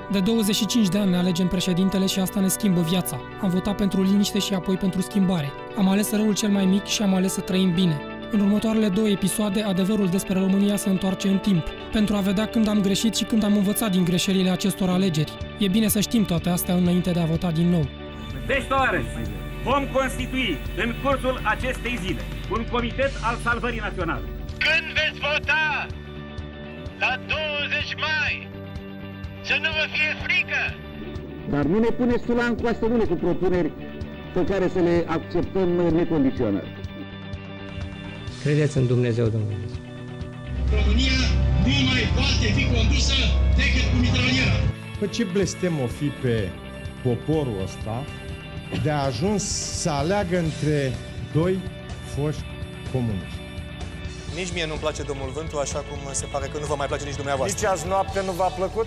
De 25 de ani ne alegem președintele și asta ne schimbă viața. Am votat pentru liniște și apoi pentru schimbare. Am ales răul cel mai mic și am ales să trăim bine. În următoarele 2 episoade, adevărul despre România se întoarce în timp, pentru a vedea când am greșit și când am învățat din greșelile acestor alegeri. E bine să știm toate astea înainte de a vota din nou. Deci, tovarăși, vom constitui în cursul acestei zile un comitet al salvării naționale. Când veți vota la 20 mai, să nu vă fie frică! Dar nu ne puneți sula în coastă lună cu propuneri pe care să le acceptăm necondiționat. Credeți în Dumnezeu, domnule. România nu mai poate fi condusă decât cu mitraliera. Păi ce blestem o fi pe poporul ăsta de a ajuns să aleagă între 2 foști comuniști. Nici mie nu-mi place domnul Vântu, așa cum se pare că nu vă mai place nici dumneavoastră. Nici azi noapte nu v-a plăcut?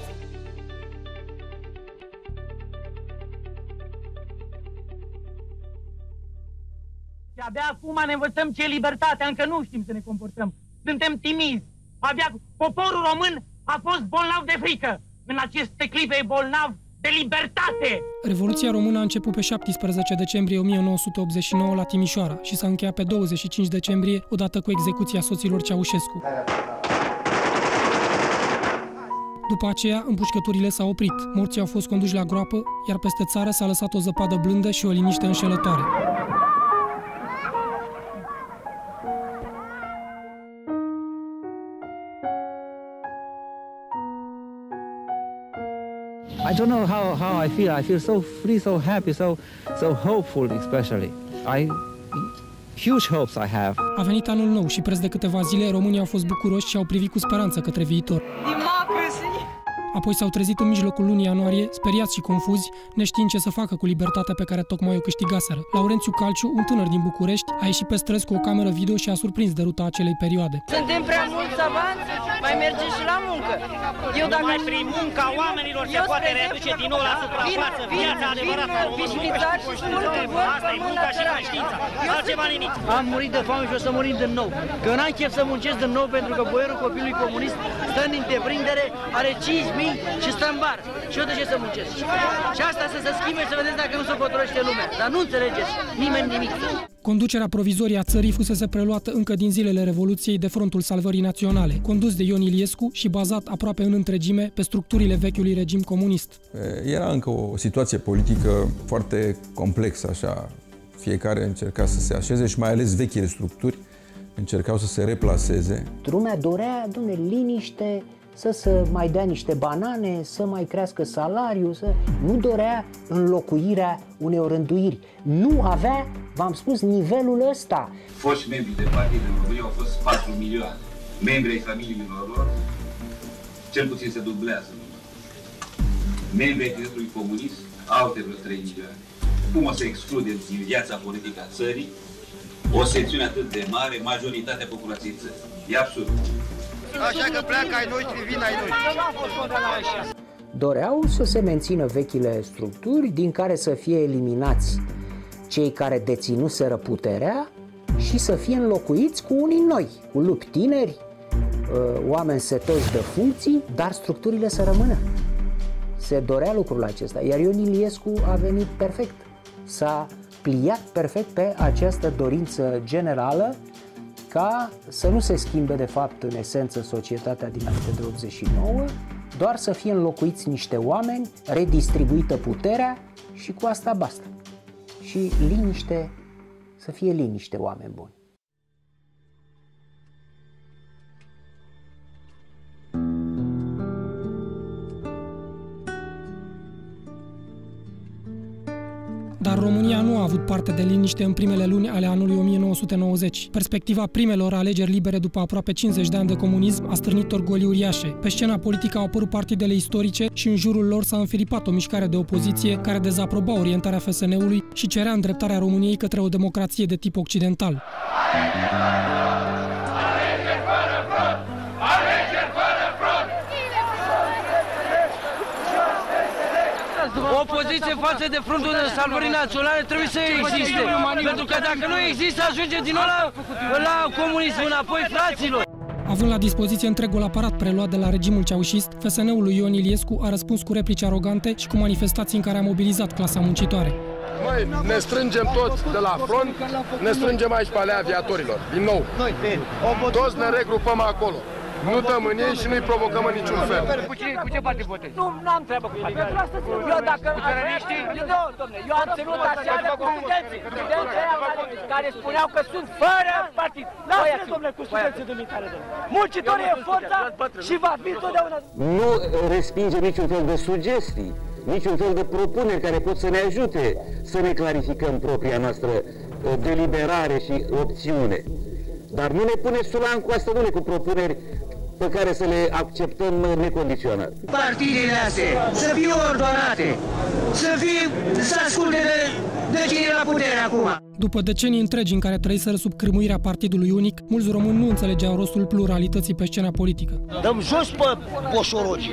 Și abia acum ne învățăm ce e libertatea, încă nu știm să ne comportăm. Suntem timizi. Abia poporul român a fost bolnav de frică. În aceste clipe e bolnav de libertate. Revoluția română a început pe 17 decembrie 1989 la Timișoara și s-a încheiat pe 25 decembrie, odată cu execuția soților Ceaușescu. După aceea, împușcăturile s-au oprit, morții au fost conduși la groapă, iar peste țară s-a lăsat o zăpadă blândă și o liniște înșelătoare. I don't know how I feel. I feel so free, so happy, so hopeful, especially. Huge hopes I have. A venit anul nou și preț de câteva zile românii au fost bucuroși și au privit cu speranță către viitor. Apoi s-au trezit în mijlocul lunii ianuarie, speriați și confuzi, neștiind ce să facă cu libertatea pe care tocmai o câștigaseră. Laurențiu Calciu, un tânăr din București, a ieșit pe străzi cu o cameră video și a surprins de ruta acelei perioade. Suntem prea mulți savanți, mai mergem și la muncă. Eu dacă mai prin munca oamenilor se poate reduce din nou la suprafață viața adevărată. Asta e munca și conștiința, altceva nimic. Am murit de foame și o să murim din nou. Că n-am chef să muncesc din nou pentru că boierul copilului comunist stă în întreprindere, are 5.000 și stă în bar. Și eu de ce să muncesc? Și asta să se schimbe să vedeți dacă nu se potorește lumea. Dar nu înțelegeți nimeni nimic. Conducerea provizorie a țării fusese preluată încă din zilele Revoluției de Frontul Salvării Naționale, condus de Ion Iliescu și bazat aproape în întregime pe structurile vechiului regim comunist. Era încă o situație politică foarte complexă, așa. Fiecare încerca să se așeze și mai ales vechile structuri încercau să se replaseze. Lumea dorea, dom'le, liniște, să mai dea niște banane, să mai crească salariul, nu dorea înlocuirea unei orânduiri. Nu avea, v-am spus, nivelul ăsta. Foști membri de partid în România au fost 4 milioane. Membri ai familiilor lor, cel puțin se dublează. Membri ai Partidului Comunist, alte vreo 3 milioane. Cum o să excludem din viața politică a țării o secțiune atât de mare, majoritatea populației țării? E absurd. Așa că pleacă ai noștri, vin ai noștri. Doreau să se mențină vechile structuri din care să fie eliminați cei care deținuseră puterea și să fie înlocuiți cu unii noi, cu lupi tineri, oameni setoși de funcții, dar structurile să rămână. Se dorea lucrul acesta, iar Ion Iliescu a venit perfect. S-a pliat perfect pe această dorință generală ca să nu se schimbe de fapt în esență societatea dinainte de 89, doar să fie înlocuiți niște oameni, redistribuită puterea și cu asta basta. Și liniște, să fie liniște, oameni buni. Dar România nu a avut parte de liniște în primele luni ale anului 1990. Perspectiva primelor alegeri libere după aproape 50 de ani de comunism a stârnit orgolii uriașe. Pe scena politică au apărut partidele istorice și în jurul lor s-a înfiripat o mișcare de opoziție care dezaproba orientarea FSN-ului și cerea îndreptarea României către o democrație de tip occidental. O opoziție față de Frontul Salvării Naționale trebuie să existe. Pentru că dacă nu există, ajunge din nou la comunism înapoi, fraților. Având la dispoziție întregul aparat preluat de la regimul ceaușist, FSN-ul lui Ion Iliescu a răspuns cu replici arogante și cu manifestații în care a mobilizat clasa muncitoare. Noi ne strângem toți de la front, ne strângem aici pe alea aviatorilor, din nou. Toți ne regrupăm acolo. Nu dăm în ei și nu-i provocăm în niciun fel. Cu ce partid votezi? Nu am treabă cu partid. Eu dacă... Cu țărăniștii? Nu, dom'le, eu am ținut așa de cu studenții. Studenții care spuneau că sunt fără partid. Lasă-ne, dom'le, cu studenții dumitare, dom'le. Muncitorii e forța și va fi totdeauna. Nu respingem niciun fel de sugestii, niciun fel de propuneri care pot să ne ajute să ne clarificăm propria noastră deliberare și opțiune. Dar nu ne puneți sulan cu asta, cu propuneri pe care să le acceptăm necondiționat. Partidele astea să fie ordonate, să asculte de cine la putere acum. După decenii întregi în care trăiseră sub cârmuirea partidului unic, mulți români nu înțelegeau rostul pluralității pe scena politică. Dăm jos pe poșoroci,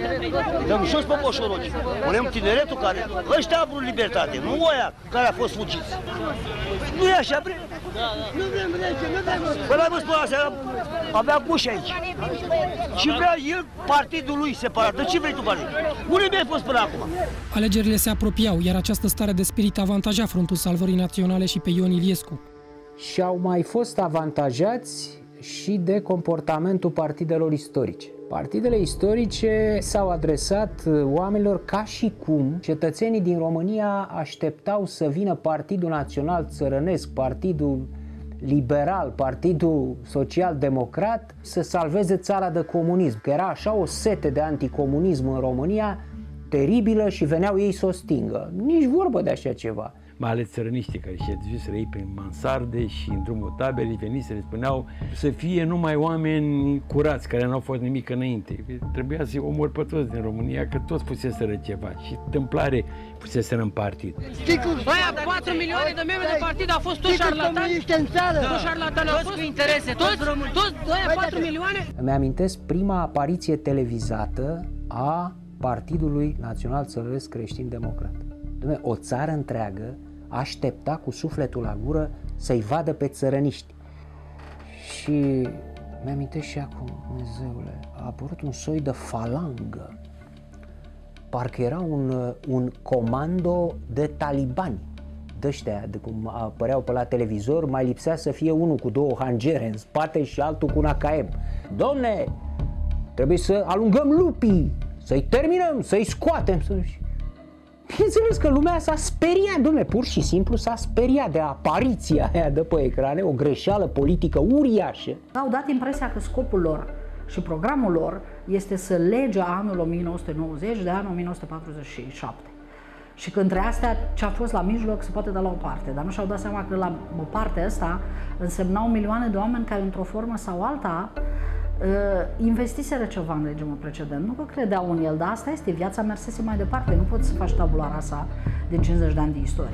punem tineretul care, ăștia au vrut libertate, nu oia care a fost fugiți. Nu e așa, bre? Nu vrem lege, nu vrem. Păi l-am spus aseară, avea buși aici. Și vrea el partidul lui separat. De ce vrei tu partid? Unde mi-ai fost până acum? Alegerile se apropiau, iar această stare de spirit avantaja Frontul Salvării Naționale și pe Ion Iliescu. Și au mai fost avantajați și de comportamentul partidelor istorice. Partidele istorice s-au adresat oamenilor ca și cum cetățenii din România așteptau să vină Partidul Național Țărănesc, Partidul Liberal, Partidul Social-Democrat să salveze țara de comunism, că era așa o sete de anticomunism în România teribilă și veneau ei să o stingă. Nici vorbă de așa ceva. Mai ales țărăniștii care și-au duseră ei prin mansarde și în drumul taberei veniseră, le spuneau să fie numai oameni curați, care nu au fost nimic înainte. Trebuia să-i omori pe toți din România, că toți puseseră ceva și tămplare puseseră în partid. Aia 4 milioane de membri de partid au fost toți șarlatani? Toți șarlatani au fost? Cu interese, toți aia 4 milioane? Îmi amintesc prima apariție televizată a Partidului Național Țărănesc Creștin-Democrat. O țară întreagă aștepta cu sufletul la gură să-i vadă pe țărăniști. Și mi-amintesc și acum, Dumnezeule, a apărut un soi de falangă. Parcă era un comando de talibani. De-ăștia, de cum apăreau pe la televizor, mai lipsea să fie unul cu două hangere în spate și altul cu un AKM. Domne, trebuie să alungăm lupii, să-i terminăm, să-i scoatem. Bineînțeles că lumea s-a speriat, dom'le, pur și simplu s-a speriat de apariția aia de pe ecrane, o greșeală politică uriașă. Au dat impresia că scopul lor și programul lor este să lege anul 1990 de anul 1947. Și că între astea ce a fost la mijloc se poate da la o parte, dar nu și-au dat seama că la o parte asta însemnau milioane de oameni care într-o formă sau alta investiseră ceva în regimul precedent. Nu că credeau în el, dar asta este, viața mersese mai departe. Nu poți să faci tabula rasa din 50 de ani de istorie.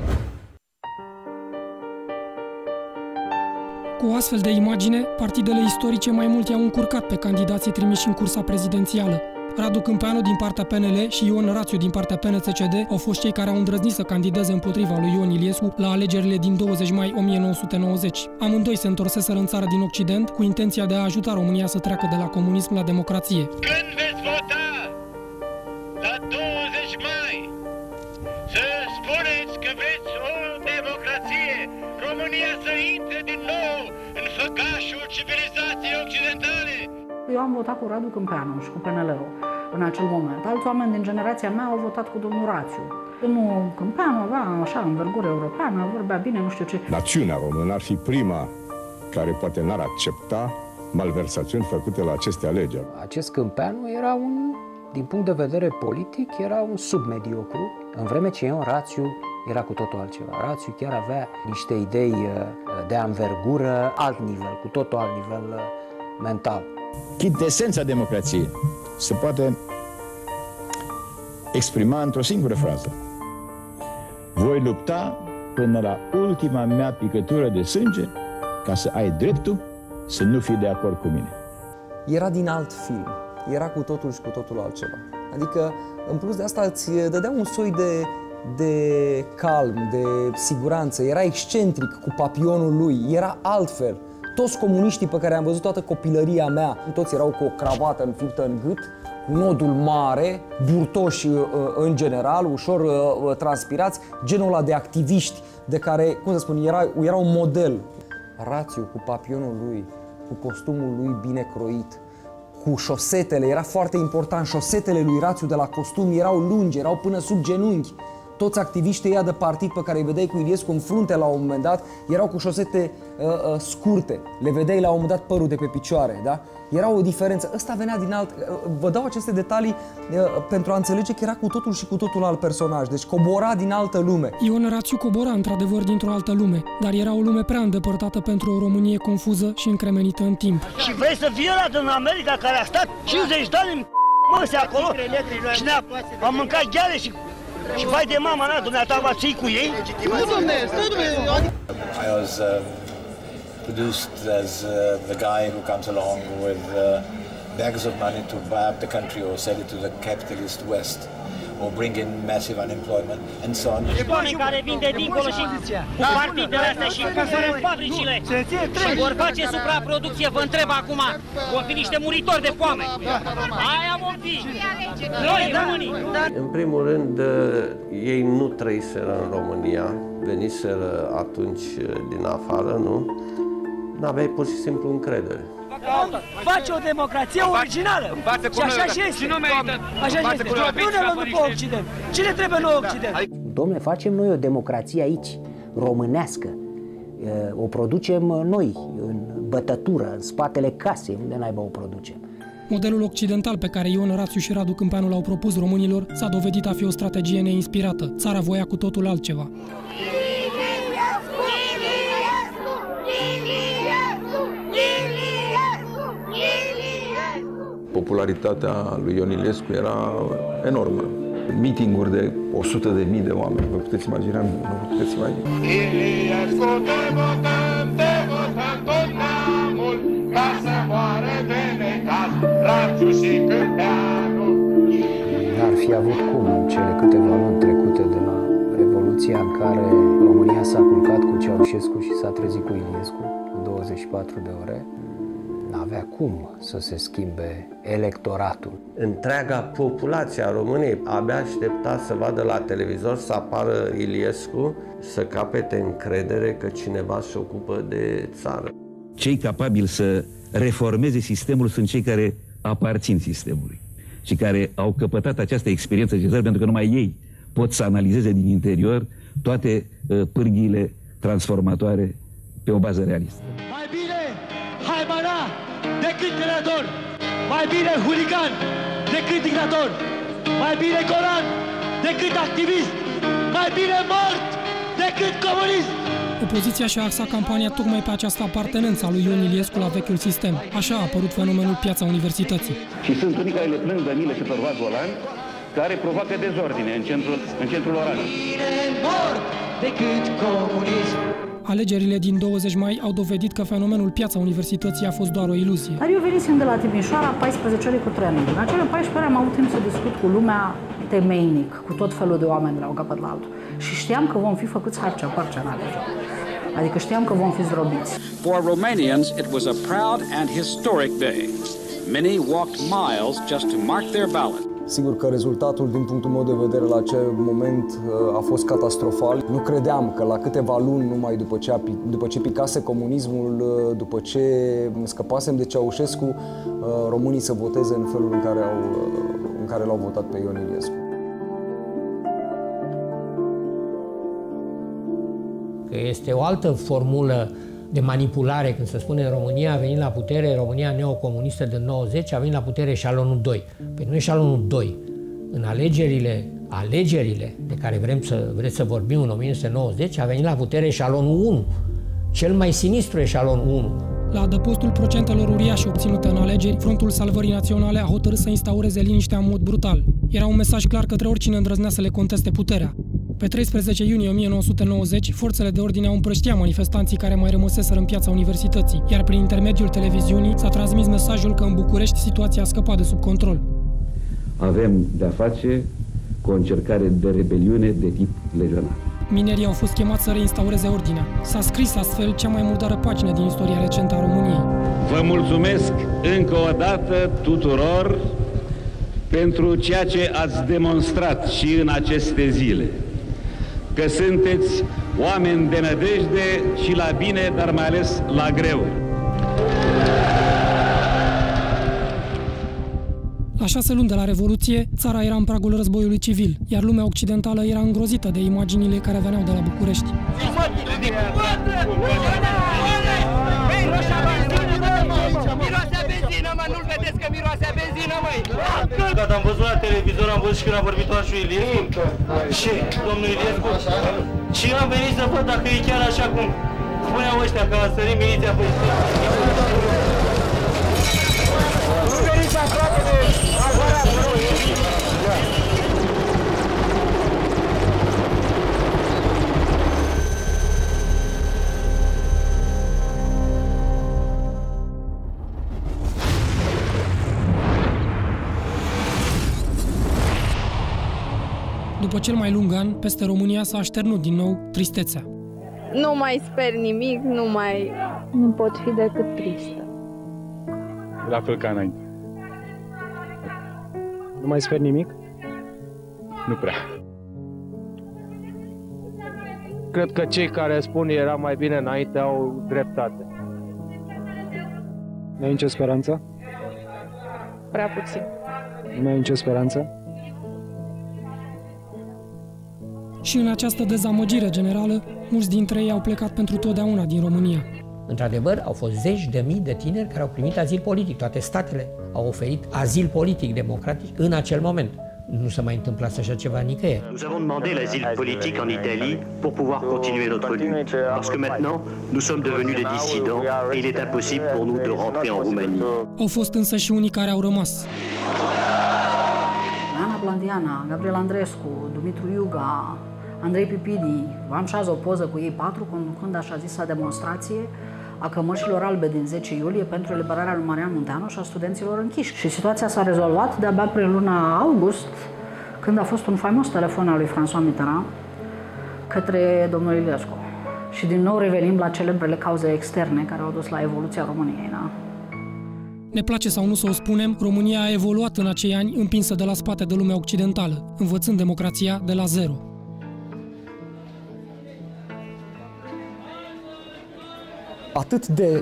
Cu o astfel de imagine, partidele istorice mai mult i-au încurcat pe candidații trimiși în cursa prezidențială. Radu Câmpeanu din partea PNL și Ion Rațiu din partea PNCCD au fost cei care au îndrăznit să candideze împotriva lui Ion Iliescu la alegerile din 20 mai 1990. Amândoi se întorseseră în țară din Occident cu intenția de a ajuta România să treacă de la comunism la democrație. Când veți vota la 20 mai, să spuneți că vreți o democrație, România să intre din nou în făgașul civilizației occidentale. Eu am votat cu Radu Câmpeanu și cu PNL-ul în acel moment. Alți oameni din generația mea au votat cu domnul Rațiu. Domnul Câmpeanu avea așa învergură europeană, vorbea bine, nu știu ce. Națiunea română ar fi prima care poate n-ar accepta malversațiuni făcute la aceste alegeri. Acest Câmpeanu era din punct de vedere politic, era un submediocru, în vreme ce Ion Rațiu era cu totul altceva. Rațiu chiar avea niște idei de anvergură alt nivel, cu totul alt nivel mental. Chintesența democrației se poate exprima într-o singură frază. Voi lupta până la ultima mea picătură de sânge ca să ai dreptul să nu fii de acord cu mine. Era din alt film. Era cu totul și cu totul altceva. Adică, în plus de asta, îți dădea un soi de calm, de siguranță. Era excentric cu papionul lui. Era altfel. Toți comuniștii pe care am văzut toată copilăria mea, toți erau cu o cravată înfiptă în gât, nodul mare, burtoși în general, ușor transpirați, genul ăla de activiști de care, cum să spun, era un model. Rațiu cu papionul lui, cu costumul lui bine croit, cu șosetele, era foarte important, șosetele lui Rațiu de la costum erau lungi, erau până sub genunchi. Toți activiștii ăia de partid pe care îi vedeai cu Iliescu în frunte la un moment dat, erau cu șosete scurte, le vedeai la un moment dat părul de pe picioare, da? Era o diferență. Ăsta venea din alt... Vă dau aceste detalii pentru a înțelege că era cu totul și cu totul alt personaj, deci cobora din altă lume. Ion Rațiu cobora într-adevăr dintr-o altă lume, dar era o lume prea îndepărtată pentru o Românie confuză și încremenită în timp. Și vrei să fie ăla din America care a stat 50 de ani în măse acolo și am mâncat gheale și vai de mama mea, dumneata, va ții cu ei? Nu, domne, stai, domne! I was produced as the guy who comes along with bags of money to buy up the country or sell it to the capitalist West or bring in massive unemployment and so on. Oameni care vin de dincolo și cu partidele astea și cumpără fabricile și vor face supraproducție, vă întreb acum, vor fi niște muritori de foame. Aia vom fi! Noi, românii! În primul rând, ei nu trăiseră în România, veniseră atunci din afară, nu? N-aveai pur și simplu încredere. Face o democrație originală. Și așa și este. Așa și este. Nu ne luăm după Occident. Ce ne trebuie noi Occident? Dom'le, facem noi o democrație aici, românească. O producem noi, în bătătură, în spatele casei, unde naiba o producem. Modelul occidental pe care Ion Rațiu și Radu Câmpeanu l-au propus românilor s-a dovedit a fi o strategie neinspirată. Țara voia cu totul altceva. Popularitatea lui Ion Iliescu era enormă. Meeting-uri de 100.000 de oameni, vă puteți imagina? Nu vă puteți imagina. Iliescu, te votăm tot neamul, ca să moară de necaz, Rațiu și Câmpeanu. N-ar fi avut cum în cele câteva luni trecute de la Revoluția în care România s-a culcat cu Ceaușescu și s-a trezit cu Iliescu în 24 de ore. N-avea cum să se schimbe electoratul. Întreaga populație a României abia aștepta să vadă la televizor să apară Iliescu, să capete încredere că cineva se ocupă de țară. Cei capabili să reformeze sistemul sunt cei care aparțin sistemului și care au căpătat această experiență de țară, pentru că numai ei pot să analizeze din interior toate pârghiile transformatoare pe o bază realistă. Mai bine haimana decât creator, mai bine huligan decât dictator, mai bine Coran decât activist, mai bine mort decât comunist. Opoziția și-a axat campania tocmai pe această apartenență a lui Ion Iliescu la vechiul sistem. Așa a apărut fenomenul Piața Universității. Și sunt unii care le plâng de mile și pervați golani, care provoacă dezordine în centrul orașului. Bine mort decât comunism. Alegerile din 20 mai au dovedit că fenomenul Piața Universității a fost doar o iluzie. Dar eu venisem de la Timișoara 14 ore cu trenul. În acele 14 ore am avut timp să discut cu lumea temeinic, cu tot felul de oameni de la un capăt la altul. Și știam că vom fi făcuți harcea-parcea în alegeri. Adică știam că vom fi zdrobiți. For Romanians, it was a proud and historic day. Many walked miles just to mark their ballot. Sigur că rezultatul, din punctul meu de vedere, la acel moment a fost catastrofal. Nu credeam că la câteva luni, numai după ce picase comunismul, după ce scăpasem de Ceaușescu, românii să voteze în felul în care l-au votat pe Ion Iliescu. Este o altă formulă de manipulare, când se spune România a venit la putere, România neocomunistă de 90 a venit la putere eșalonul 2. Păi nu eșalonul 2. În alegerile de care vreți să vorbim în 1990, a venit la putere eșalonul 1. Cel mai sinistru eșalon 1. La adăpostul procentelor uriașe obținute în alegeri, Frontul Salvării Naționale a hotărât să instaureze liniștea în mod brutal. Era un mesaj clar către oricine îndrăznea să le conteste puterea. Pe 13 iunie 1990, forțele de ordine au împrăștiat manifestanții care mai rămăseseră în Piața Universității, iar prin intermediul televiziunii s-a transmis mesajul că în București situația a scăpat de sub control. Avem de-a face cu o încercare de rebeliune de tip legionar. Minerii au fost chemați să reinstaureze ordinea. S-a scris astfel cea mai murdară pagină din istoria recentă a României. Vă mulțumesc încă o dată tuturor pentru ceea ce ați demonstrat și în aceste zile, că sunteți oameni de nădejde și la bine, dar mai ales la greu. La 6 luni de la Revoluție, țara era în pragul războiului civil, iar lumea occidentală era îngrozită de imaginile care veneau de la București. Miroase benzină, mă, nu-l vedeți că miroase benzină, măi? Gata, am văzut la televizor, am văzut și când a vorbit Oașu Iliescu și domnul Iliescu și am venit să văd dacă e chiar așa cum spuneau ăștia, că a sărit miliția pe nu veniți aproape de aparatul. După cel mai lung an, peste România s-a așternut din nou tristețea. Nu mai sper nimic, nu pot fi decât tristă. La fel ca înainte. Nu mai sper nimic? Nu prea. Cred că cei care spun era mai bine înainte au dreptate. Nu ai nicio speranță? Prea puțin. Nu ai nicio speranță? Și în această dezamăgire generală, mulți dintre ei au plecat pentru totdeauna din România. Într-adevăr, au fost zeci de mii de tineri care au primit azil politic. Toate statele au oferit azil politic democratic în acel moment. Nu se mai întâmplă așa ceva nicăieri. Nous avons demandé l'asile politique en Italie pour pouvoir continuer notre lutte. Parce que maintenant, nous sommes devenus des dissidents et il est impossible pour nous de rentrer en Roumanie. Au fost însă și unii care au rămas. Ana Blandiana, Gabriel Andrescu, Dumitru Iuga, Andrei Pipidi, am și azi o poză cu ei patru conducând așa zisa demonstrație a cămășilor albe din 10 iulie pentru eliberarea lui Marian Munteanu și a studenților închiși. Și situația s-a rezolvat de-abia prin luna august, când a fost un faimos telefon al lui François Mitterrand către domnul Iliescu. Și din nou revenim la celebrele cauze externe care au dus la evoluția României. Da? Ne place sau nu să o spunem, România a evoluat în acei ani împinsă de la spate de lumea occidentală, învățând democrația de la zero. Atât de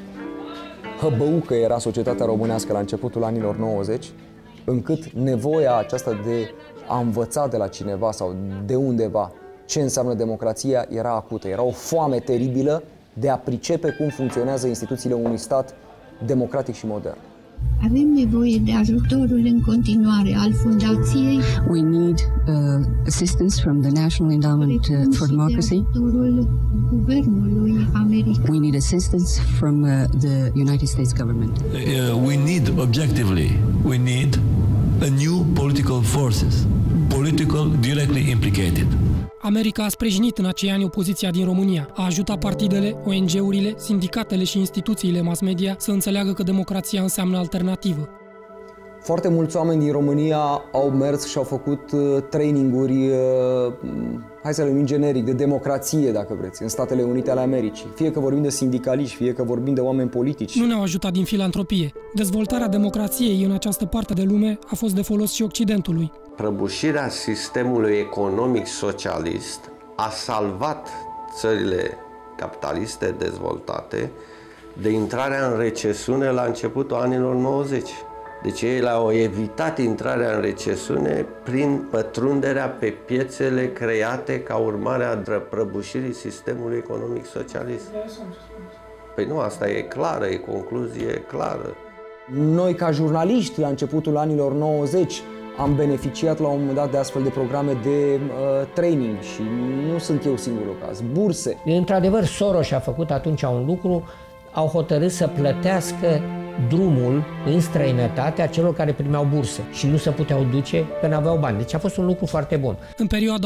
hăbăucă era societatea românească la începutul anilor 90, încât nevoia aceasta de a învăța de la cineva sau de undeva ce înseamnă democrația era acută. Era o foame teribilă de a pricepe cum funcționează instituțiile unui stat democratic și modern. Avem nevoie de ajutorul în continuare al fundației. We need assistance from the National Endowment for Democracy. Guvernului american. We need assistance from the United States government. We need, objectively, we need a new political forces, political directly implicated. America a sprijinit în acei ani opoziția din România, a ajutat partidele, ONG-urile, sindicatele și instituțiile mass media să înțeleagă că democrația înseamnă alternativă. Foarte mulți oameni din România au mers și au făcut traininguri, hai să le numim generic, de democrație, dacă vreți, în Statele Unite ale Americii. Fie că vorbim de sindicaliști, fie că vorbim de oameni politici. Nu ne-au ajutat din filantropie. Dezvoltarea democrației în această parte de lume a fost de folos și Occidentului. Prăbușirea sistemului economic socialist a salvat țările capitaliste dezvoltate de intrarea în recesiune la începutul anilor 90. Deci ei au evitat intrarea în recesiune prin pătrunderea pe piețele create ca urmare a prăbușirii sistemului economic socialist. Păi nu, asta e clară, e concluzie clară. Noi, ca jurnaliști, la începutul anilor 90, am beneficiat la un moment dat de astfel de programe de training și nu sunt eu singurul caz, burse. Într-adevăr, Soros a făcut atunci un lucru, au hotărât să plătească drumul în străinătate a celor care primeau burse și nu se puteau duce până aveau bani. Deci a fost un lucru foarte bun. În perioada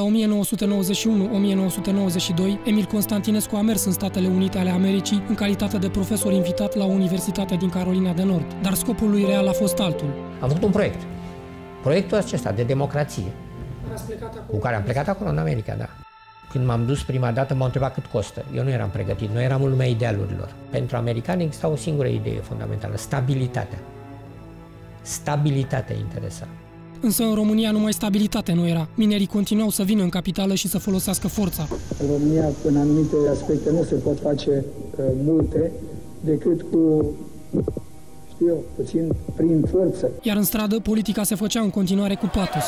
1991-1992, Emil Constantinescu a mers în Statele Unite ale Americii în calitate de profesor invitat la Universitatea din Carolina de Nord, dar scopul lui real a fost altul. Am făcut un proiect. Proiectul acesta de democrație, cu care am plecat acolo în America, da. Când m-am dus prima dată, m-au întrebat cât costă. Eu nu eram pregătit, noi eram în lumea idealurilor. Pentru americani exista o singură idee fundamentală, stabilitatea. Stabilitatea interesa. Însă în România numai stabilitate nu era. Minerii continuau să vină în capitală și să folosească forța. În România, în anumite aspecte, nu se pot face multe decât cu, știu eu, puțin prin forță. Iar în stradă, politica se făcea în continuare cu patos.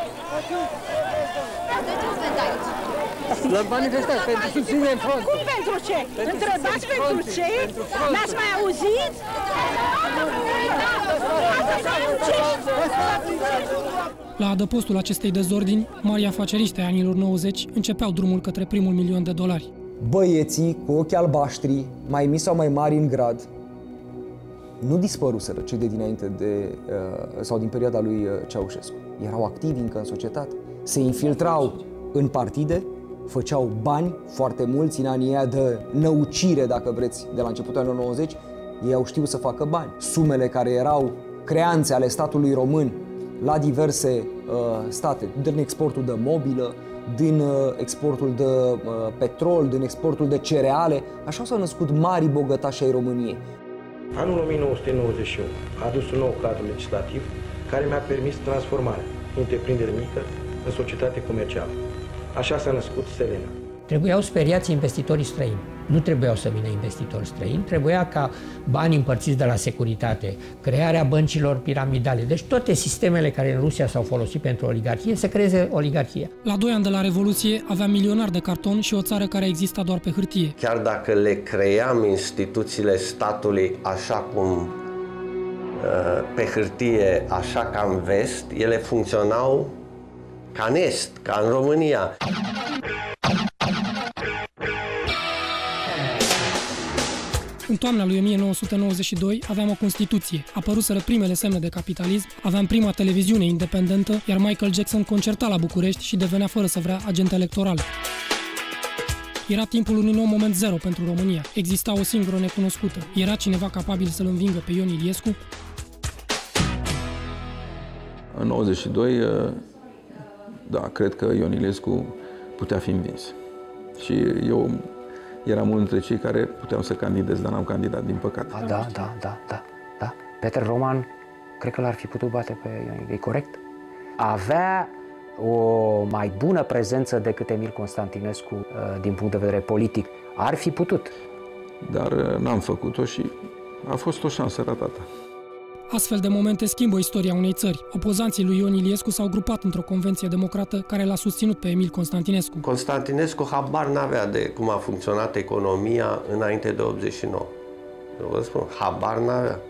La manifestați pentru susținere în front. Cum pentru ce? Întrebați pentru ce? N-ați mai auzit? La adăpostul acestei dezordini, mari afaceriști ai anilor 90 începeau drumul către primul $1.000.000. Băieții cu ochi albaștri, mai mici sau mai mari în grad, nu dispăruseră cei de dinainte sau din perioada lui Ceaușescu. Erau activi încă în societate, se infiltrau în partide, făceau bani foarte mulți în anii aia de năucire, dacă vreți, de la începutul anilor 90, ei au știut să facă bani. Sumele care erau creanțe ale statului român la diverse state, din exportul de mobilă, din exportul de petrol, din exportul de cereale, așa s-au născut mari bogătași ai României. Anul 1991 a adus un nou cadru legislativ care mi-a permis transformarea întreprindere mică în societate comercială. Așa s-a născut Selena. Trebuiau speriați investitorii străini. Nu trebuiau să vină investitori străini, trebuia ca banii împărțiți de la securitate, crearea băncilor piramidale, deci toate sistemele care în Rusia s-au folosit pentru oligarhie, să creeze oligarhie. La 2 ani de la Revoluție aveam milionari de carton și o țară care exista doar pe hârtie. Chiar dacă le cream instituțiile statului așa cum pe hârtie, așa ca în vest, ele funcționau ca în est, ca în România. În toamna lui 1992 aveam o Constituție, apăruseră primele semne de capitalism, aveam prima televiziune independentă, iar Michael Jackson concerta la București și devenea fără să vrea agent electoral. Era timpul unui nou moment zero pentru România. Exista o singură necunoscută. Era cineva capabil să-l învingă pe Ion Iliescu? În 92, da, cred că Ion Iliescu putea fi învins. Și eu eram unul dintre cei care puteam să candidez, dar n-am candidat, din păcate. Da. Petre Roman, cred că l-ar fi putut bate pe Ion. E corect? Avea o mai bună prezență decât Emil Constantinescu din punct de vedere politic. Ar fi putut. Dar n-am făcut-o și a fost o șansă ratată. Astfel de momente schimbă istoria unei țări. Opozanții lui Ion Iliescu s-au grupat într-o convenție democrată care l-a susținut pe Emil Constantinescu. Constantinescu habar n-avea de cum a funcționat economia înainte de 89. Eu vă spun, habar n-avea.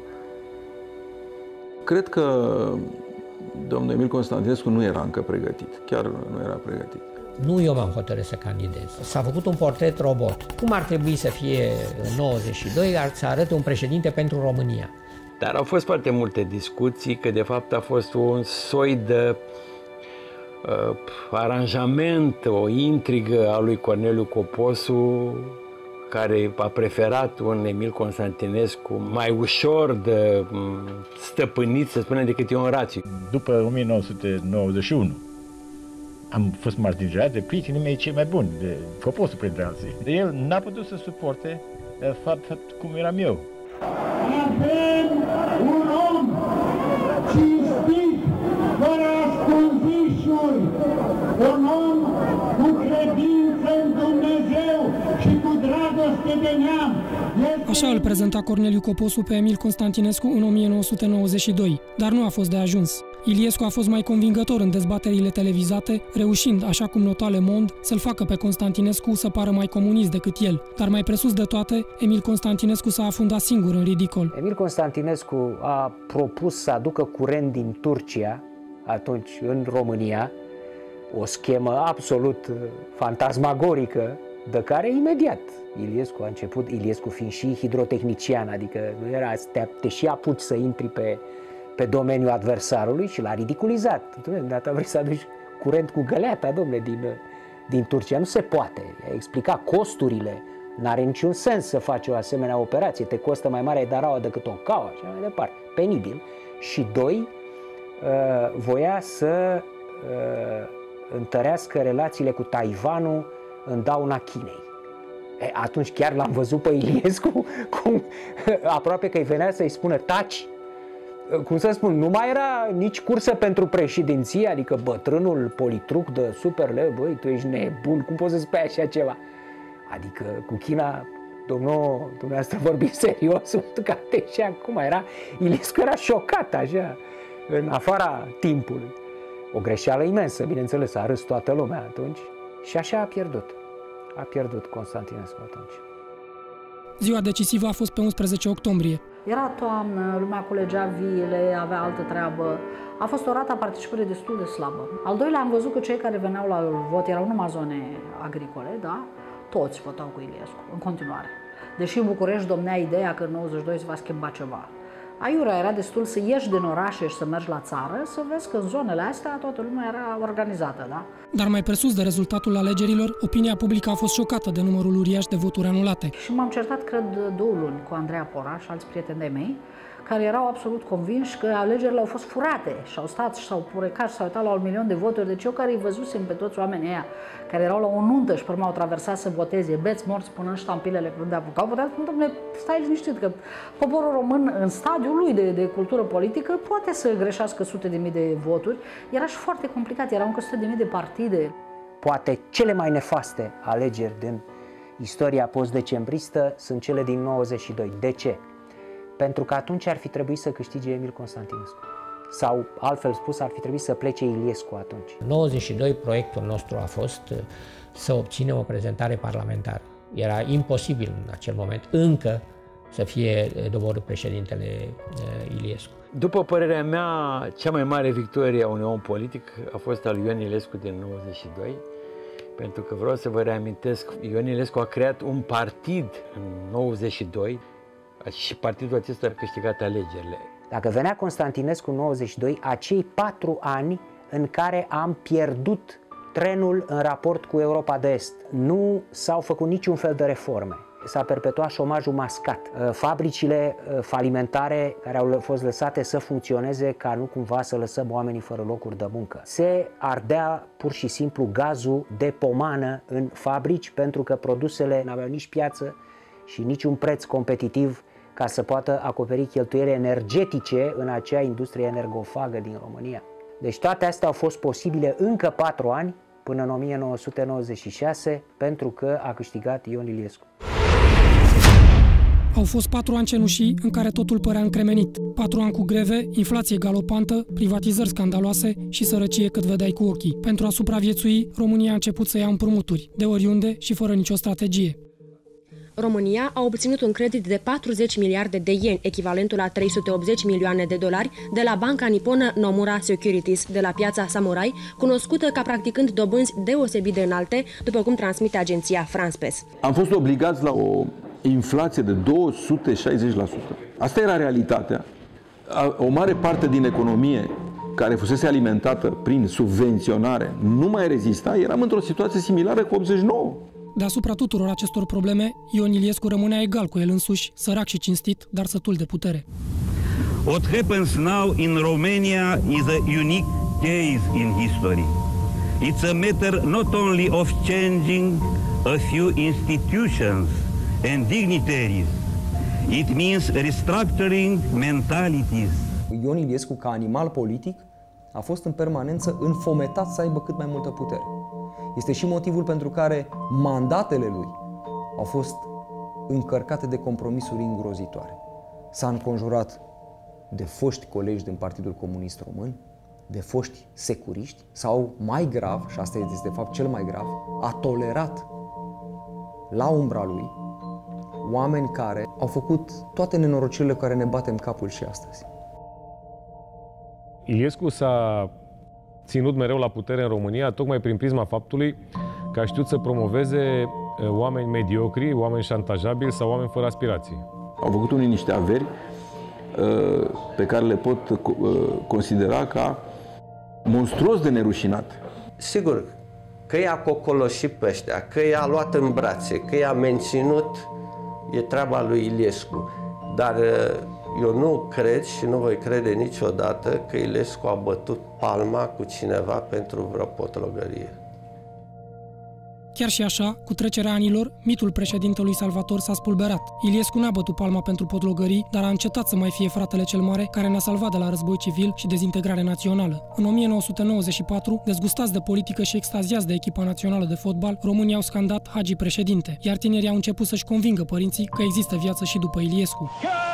Cred că domnul Emil Constantinescu nu era încă pregătit. Chiar nu era pregătit. Nu eu m-am hotărât să candidez. S-a făcut un portret robot. Cum ar trebui să fie în 92, să arate un președinte pentru România? Dar au fost foarte multe discuții că de fapt a fost un soi de aranjament, o intrigă a lui Corneliu Coposu, care a preferat un Emil Constantinescu mai ușor de stăpânit, să spunem, decât Ion Rațiu. După 1991 am fost martirizat de prietenii mei cei mai buni, de Coposu printre alții. El n-a putut să suporte fapt cum eram eu. Avem un om cinstit, fără ascunzișuri, un om cu credință în Dumnezeu și cu dragoste de neam. Așa îl prezenta Corneliu Coposu pe Emil Constantinescu în 1992, dar nu a fost de ajuns. Iliescu a fost mai convingător în dezbaterile televizate, reușind, așa cum nota Le Monde, să-l facă pe Constantinescu să pară mai comunist decât el. Dar mai presus de toate, Emil Constantinescu s-a afundat singur în ridicol. Emil Constantinescu a propus să aducă curent din Turcia, atunci în România, o schemă absolut fantasmagorică, de care imediat Iliescu a început, Iliescu fiind și hidrotehnician, adică nu era te și apuci să intri pe domeniul adversarului și l-a ridiculizat. Dumneata vrei să aduci curent cu găleata, domnule, din Turcia. Nu se poate. A explicat costurile. N-are niciun sens să faci o asemenea operație. Te costă mai mare Daraua decât o caua și mai departe. Penibil. Și doi, voia să întărească relațiile cu Taiwanul în dauna Chinei. Atunci chiar l-am văzut pe Iliescu cum aproape că îi venea să-i spună taci. Cum să spun, nu mai era nici cursă pentru președinție, adică bătrânul politruc de Superle, băi, tu ești nebun, cum poți să spui așa ceva? Adică cu China, dumneavoastră vorbiți serios, și acum era, Iliescu era șocat așa, în afara timpului. O greșeală imensă, bineînțeles, a râs toată lumea atunci și așa a pierdut. A pierdut Constantinescu atunci. Ziua decisivă a fost pe 11 octombrie. Era toamnă, lumea culegea viile, avea altă treabă. A fost o rată a participării destul de slabă. Al doilea, am văzut că cei care veneau la vot erau numai zone agricole, da? Toți votau cu Iliescu, în continuare. Deși în București domnea ideea că în 92 se va schimba ceva. Aiurea era destul să ieși din orașe și să mergi la țară, să vezi că în zonele astea toată lumea era organizată, da? Dar mai presus de rezultatul alegerilor, opinia publică a fost șocată de numărul uriaș de voturi anulate. Și m-am certat, cred, 2 luni cu Andreea Pora și alți prieteni de mei, care erau absolut convinși că alegerile au fost furate și au stat și s-au purecat și s-au uitat la 1 milion de voturi. Deci eu care îi văzusem pe toți oamenii ăia care erau la o nuntă și pe urmă au traversat să voteze, beți morți punând ștampilele când apucau, puteam spune, dom'le, stai liniștit că poporul român în stadiul lui de cultură politică poate să greșească sute de mii de voturi. Era și foarte complicat, erau încă 100 de mii de partide. Poate cele mai nefaste alegeri din istoria post-decembristă sunt cele din 92. De ce? Pentru că atunci ar fi trebuit să câștige Emil Constantinescu. Sau, altfel spus, ar fi trebuit să plece Iliescu atunci. În 92, proiectul nostru a fost să obținem o prezentare parlamentară. Era imposibil în acel moment încă să fie doborât președintele Iliescu. După părerea mea, cea mai mare victorie a unui om politic a fost a lui Ion Iliescu din 92, pentru că vreau să vă reamintesc, Ion Iliescu a creat un partid în 92, și partidul acesta a câștigat alegerile. Dacă venea Constantinescu în 92, acei 4 ani în care am pierdut trenul în raport cu Europa de Est, nu s-au făcut niciun fel de reforme. S-a perpetuat șomajul mascat. Fabricile falimentare care au fost lăsate să funcționeze ca nu cumva să lăsăm oamenii fără locuri de muncă. Se ardea pur și simplu gazul de pomană în fabrici pentru că produsele n-aveau nici piață și niciun preț competitiv ca să poată acoperi cheltuielile energetice în acea industrie energofagă din România. Deci toate astea au fost posibile încă 4 ani, până în 1996, pentru că a câștigat Ion Iliescu. Au fost 4 ani cenușii în care totul părea încremenit. 4 ani cu greve, inflație galopantă, privatizări scandaloase și sărăcie cât vedeai cu ochii. Pentru a supraviețui, România a început să ia împrumuturi, de oriunde și fără nicio strategie. România a obținut un credit de 40 miliarde de ieni, echivalentul la 380 milioane de dolari, de la banca niponă Nomura Securities, de la piața Samurai, cunoscută ca practicând dobânzi deosebit de înalte, după cum transmite agenția France Press. Am fost obligați la o inflație de 260%. Asta era realitatea. O mare parte din economie care fusese alimentată prin subvenționare nu mai rezista, eram într-o situație similară cu 89. Deasupra tuturor acestor probleme, Ion Iliescu rămânea egal cu el însuși, sărac și cinstit, dar sătul de putere. What happens now in Romania is a unique case in history. It's a matter not only of changing a few institutions and dignitaries. It means restructuring mentalities. Ion Iliescu, ca animal politic, a fost în permanență înfometat să aibă cât mai multă putere. Este și motivul pentru care mandatele lui au fost încărcate de compromisuri îngrozitoare. S-a înconjurat de foști colegi din Partidul Comunist Român, de foști securiști sau, mai grav, și asta este de fapt cel mai grav, a tolerat la umbra lui oameni care au făcut toate nenorocirile care ne batem capul și astăzi. Iliescu s-a ținut mereu la putere în România, tocmai prin prisma faptului că a știut să promoveze oameni mediocri, oameni șantajabili sau oameni fără aspirații. Au făcut unii niște averi pe care le pot considera ca monstruos de nerușinate. Sigur, că i-a cocoloșit pe ăștia, că i-a luat în brațe, că i-a menținut, e treaba lui Iliescu. Dar eu nu cred și nu voi crede niciodată că Iliescu a bătut palma cu cineva pentru vreo potlogărie. Chiar și așa, cu trecerea anilor, mitul președintelui Salvator s-a spulberat. Iliescu n-a bătut palma pentru podlogării, dar a încetat să mai fie fratele cel mare care ne-a salvat de la război civil și dezintegrare națională. În 1994, dezgustați de politică și extaziați de echipa națională de fotbal, românii au scandat Hagi președinte, iar tinerii au început să-și convingă părinții că există viață și după Iliescu.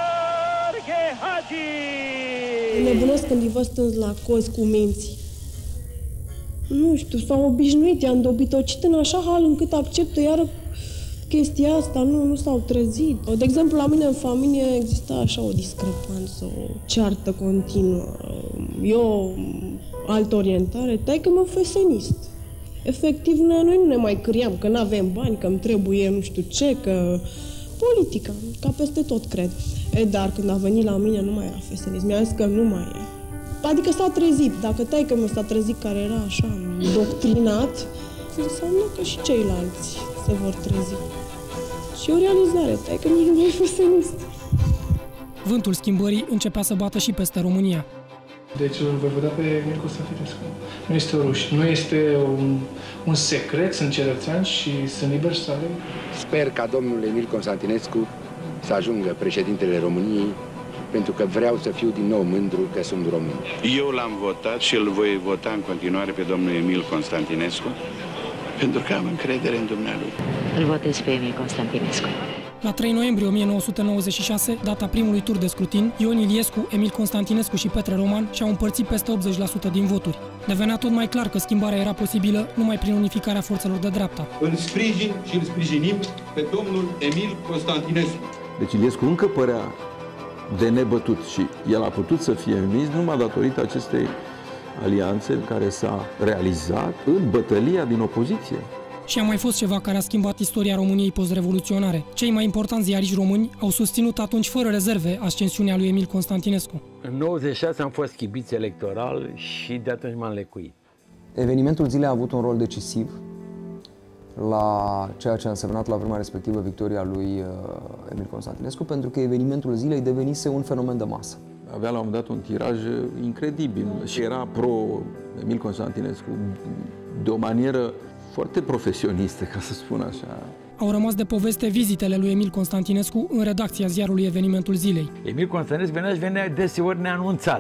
Nebunesc când îi văd stând la cozi cu minții. Nu știu, s-au obișnuit, i-am dobitocit în așa hal încât acceptă iară chestia asta, nu s-au trezit. De exemplu, la mine în familie exista așa o discrepanță, o ceartă continuă. Eu, altă orientare, taică-mă fesenist. Efectiv, noi nu ne mai câriam că n-avem bani, că îmi trebuie nu știu ce, că... Politica, ca peste tot, cred. Dar când a venit la mine, nu mai era fesenist. Mi-a zis că nu mai e. Adică s-a trezit. Dacă taică-miu s-a trezit care era așa doctrinat, înseamnă că și ceilalți se vor trezi. Și o realizare, taică-miu nu e fesenist. Vântul schimbării începea să bată și peste România. Deci îl voi vota pe Emil Constantinescu. Nu este o rușine, nu este un secret, sunt cetățeani și sunt liberi să aleg. Sper ca domnul Emil Constantinescu să ajungă președintele României, pentru că vreau să fiu din nou mândru că sunt român. Eu l-am votat și îl voi vota în continuare pe domnul Emil Constantinescu, pentru că am încredere în dumnealui. Îl votez pe Emil Constantinescu. La 3 noiembrie 1996, data primului tur de scrutin, Ion Iliescu, Emil Constantinescu și Petre Roman și-au împărțit peste 80% din voturi. Devenea tot mai clar că schimbarea era posibilă numai prin unificarea forțelor de dreapta. Îl sprijin și îl sprijinim pe domnul Emil Constantinescu. Deci Iliescu încă părea de nebătut și el a putut să fie emis numai datorită acestei alianțe care s-a realizat în bătălia din opoziție. Și a mai fost ceva care a schimbat istoria României post-revoluționare. Cei mai importanți ziariști români au susținut atunci fără rezerve ascensiunea lui Emil Constantinescu. În 96 am fost schibiț electoral și de atunci m-am lecuit. Evenimentul zilei a avut un rol decisiv la ceea ce a însemnat la vremea respectivă victoria lui Emil Constantinescu, pentru că evenimentul zilei devenise un fenomen de masă. Avea la un moment dat un tiraj incredibil și era pro-Emil Constantinescu de o manieră foarte profesionistă, ca să spun așa. Au rămas de poveste vizitele lui Emil Constantinescu în redacția ziarului Evenimentul zilei. Emil Constantinescu venea deseori neanunțat.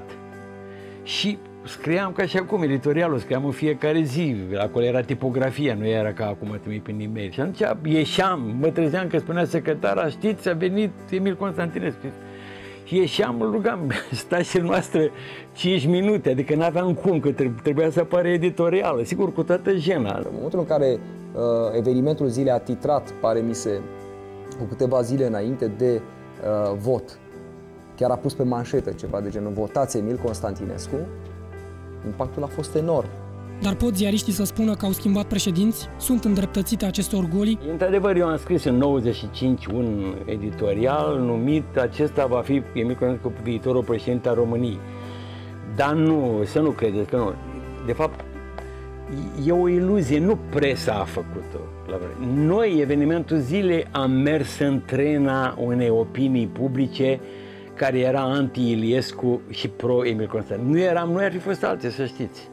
Și scriam ca și acum, editorialul, scriam în fiecare zi, acolo era tipografia, nu era ca acum trimit prin e-mail. Și atunci ieșeam, mă trezeam că spunea secretara, știți, a venit Emil Constantinescu. Și ieșeam, îl rugam, stați noastră 5 minute, adică n-aveam cum, că trebuia să apară editorială, sigur, cu toată jena. În momentul în care evenimentul zilei a titrat, pare mi se, cu câteva zile înainte de vot, chiar a pus pe manșetă ceva de genul votați Emil Constantinescu, impactul a fost enorm. Dar pot ziariștii să spună că au schimbat președinți? Sunt îndreptățite aceste orgolii? Într-adevăr, eu am scris în 95 un editorial numit acesta va fi Emil Constantinescu viitorul președinte al României. Dar nu, să nu credeți că nu. De fapt, e o iluzie, nu presa a făcut-o. Noi, evenimentul zilei, am mers în trena unei opinii publice care era anti-Iliescu și pro-Emil Constantinescu. Nu eram, noi ar fi fost alții, să știți.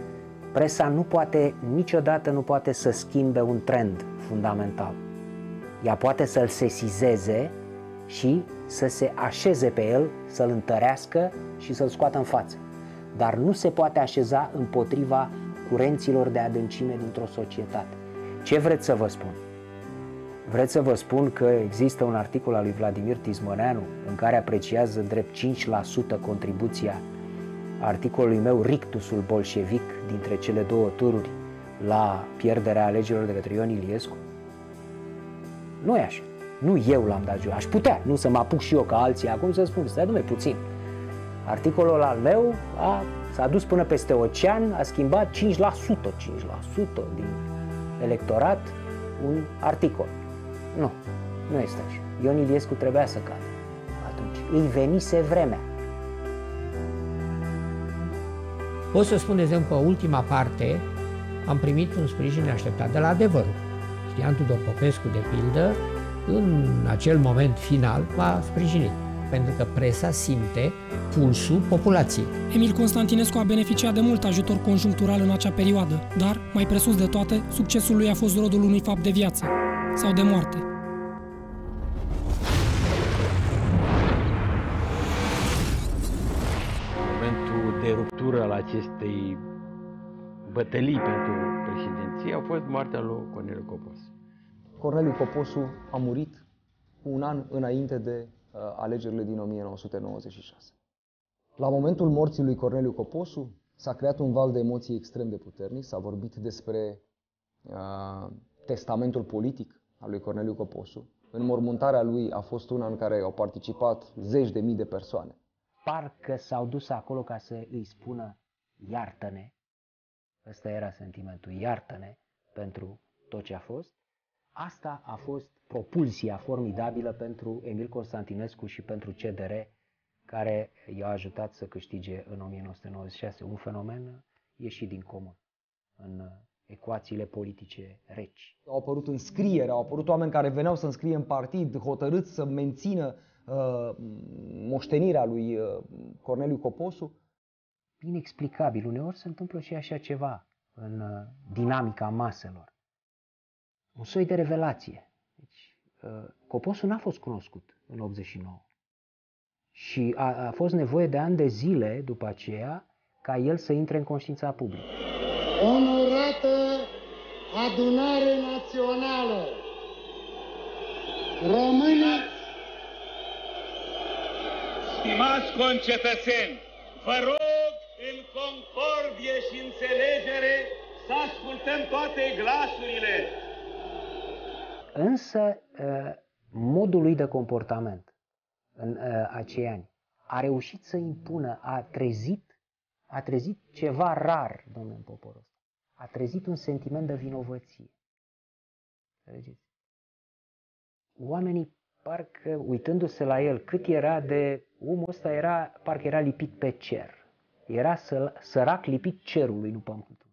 Presa niciodată nu poate să schimbe un trend fundamental. Ea poate să-l sesizeze și să se așeze pe el, să-l întărească și să-l scoată în față. Dar nu se poate așeza împotriva curenților de adâncime dintr-o societate. Ce vreți să vă spun? Vreți să vă spun că există un articol al lui Vladimir Tizmăneanu în care apreciază drept 5% contribuția articolului meu Rictusul bolșevic dintre cele două tururi la pierderea alegerilor de către Ion Iliescu? Nu e așa. Nu eu l-am dat jos. Aș putea, nu să mă apuc și eu ca alții acum să spun, stai dumne puțin. Articolul al meu s-a dus până peste ocean, a schimbat 5% din electorat un articol. Nu este așa. Ion Iliescu trebuia să cadă atunci. Îi venise vremea. Pot să spun, de exemplu, pe ultima parte, am primit un sprijin neașteptat de la Adevărul. Știan Tudor Popescu, de pildă, în acel moment final, m-a sprijinit. pentru că presa simte pulsul populației. Emil Constantinescu a beneficiat de mult ajutor conjunctural în acea perioadă, dar, mai presus de toate, succesul lui a fost rodul unui fapt de viață sau de moarte. Momentul de ruptură al acestei bătălii pentru președinție a fost moartea lui Corneliu Coposu. Corneliu Coposu a murit cu un an înainte de alegerile din 1996. La momentul morții lui Corneliu Coposu s-a creat un val de emoții extrem de puternic, s-a vorbit despre testamentul politic al lui Corneliu Coposu. Înmormântarea lui a fost una în care au participat zeci de mii de persoane. Parcă s-au dus acolo ca să îi spună iartă-ne. Ăsta era sentimentul, iartă-ne pentru tot ce a fost. Asta a fost propulsia formidabilă pentru Emil Constantinescu și pentru CDR, care i-a ajutat să câștige în 1996 un fenomen ieșit din comun în ecuațiile politice reci. Au apărut înscrieri, au apărut oameni care veneau să înscrie în partid, hotărâți să mențină moștenirea lui Corneliu Coposu. Inexplicabil, uneori se întâmplă și așa ceva în dinamica maselor. Un soi de revelație. Deci, Coposu n-a fost cunoscut în 89 și a fost nevoie de ani de zile după aceea ca el să intre în conștiința publică. Onorată Adunare Națională, românii, stimați concetățeni, vă rog în concordie și înțelegere să ascultăm toate glasurile. Însă modul lui de comportament în acei ani a reușit să impună, a trezit ceva rar, domnule Poporos. A trezit un sentiment de vinovăție. Înțelegeți? Oamenii, parcă uitându-se la el, cât era de... Omul ăsta parcă era lipit pe cer. Era sărac lipit cerului, nu pământul.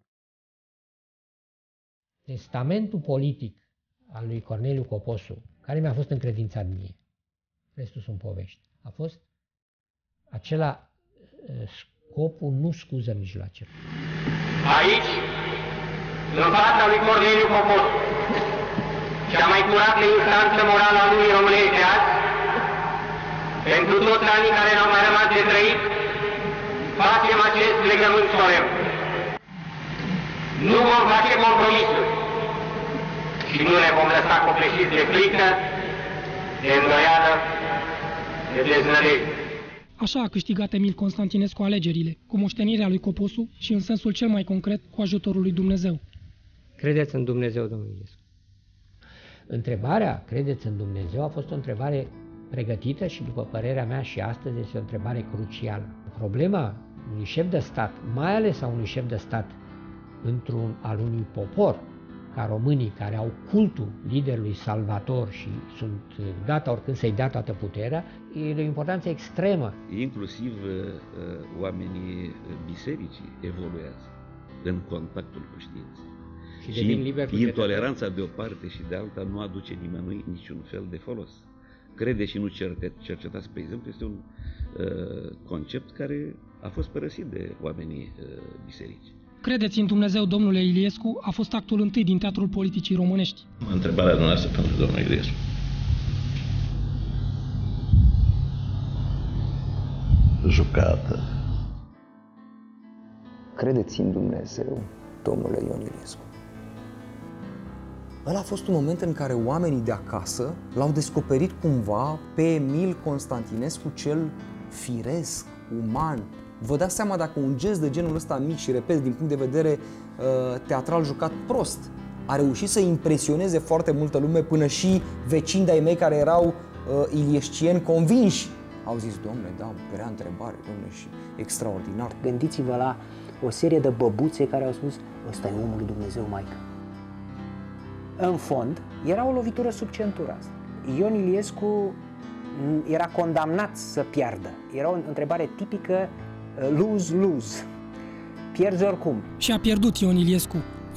Testamentul politic al lui Corneliu Coposu, care mi-a fost încredințat mie, restul sunt povești, a fost acela: scopul nu scuză mijloacele. Aici, în fața lui Corneliu Coposu, cea mai curată instanță morală a lumii românești de azi, pentru toți anii care n-au mai rămas de trăit, facem acest legământ solemn. Nu vom face compromisuri și nu ne vom lăsa copleșiți de frică, de îndoială, de deznădejde. Așa a câștigat Emil Constantinescu alegerile, cu moștenirea lui Coposu și în sensul cel mai concret cu ajutorul lui Dumnezeu. Credeți în Dumnezeu, domnul Iliescu? Întrebarea, credeți în Dumnezeu, a fost o întrebare pregătită și, după părerea mea, și astăzi este o întrebare crucială. Problema unui șef de stat, mai ales a unui șef de stat al unui popor, ca românii, care au cultul liderului salvator și sunt gata oricând să-i dea toată puterea, e de o importanță extremă. Inclusiv oamenii bisericii evoluează în contactul cu știința. Și intoleranța de o parte și de alta nu aduce nimănui niciun fel de folos. Crede și nu cercetați, spre exemplu, este un concept care a fost părăsit de oamenii bisericii. Credeți în Dumnezeu, domnule Iliescu, a fost actul întâi din teatrul politicii românești. Întrebarea dumneavoastră pentru domnul Iliescu. Jucată. Credeți în Dumnezeu, domnule Ion Iliescu. Ăla a fost un moment în care oamenii de acasă l-au descoperit cumva pe Emil Constantinescu cel firesc, uman. Vă dați seama dacă un gest de genul ăsta mic și, repet, din punct de vedere teatral jucat prost, a reușit să impresioneze foarte multă lume, până și vecini de-ai mei care erau iliescieni convinși. Au zis, domnule, da, grea întrebare, domnule, și extraordinar. Gândiți-vă la o serie de băbuțe care au spus, ăsta e omul lui Dumnezeu, maică. În fond, era o lovitură sub centura asta. Ion Iliescu era condamnat să piardă. Era o întrebare tipică lose-lose. Pierzi oricum. Și a pierdut Ion Iliescu.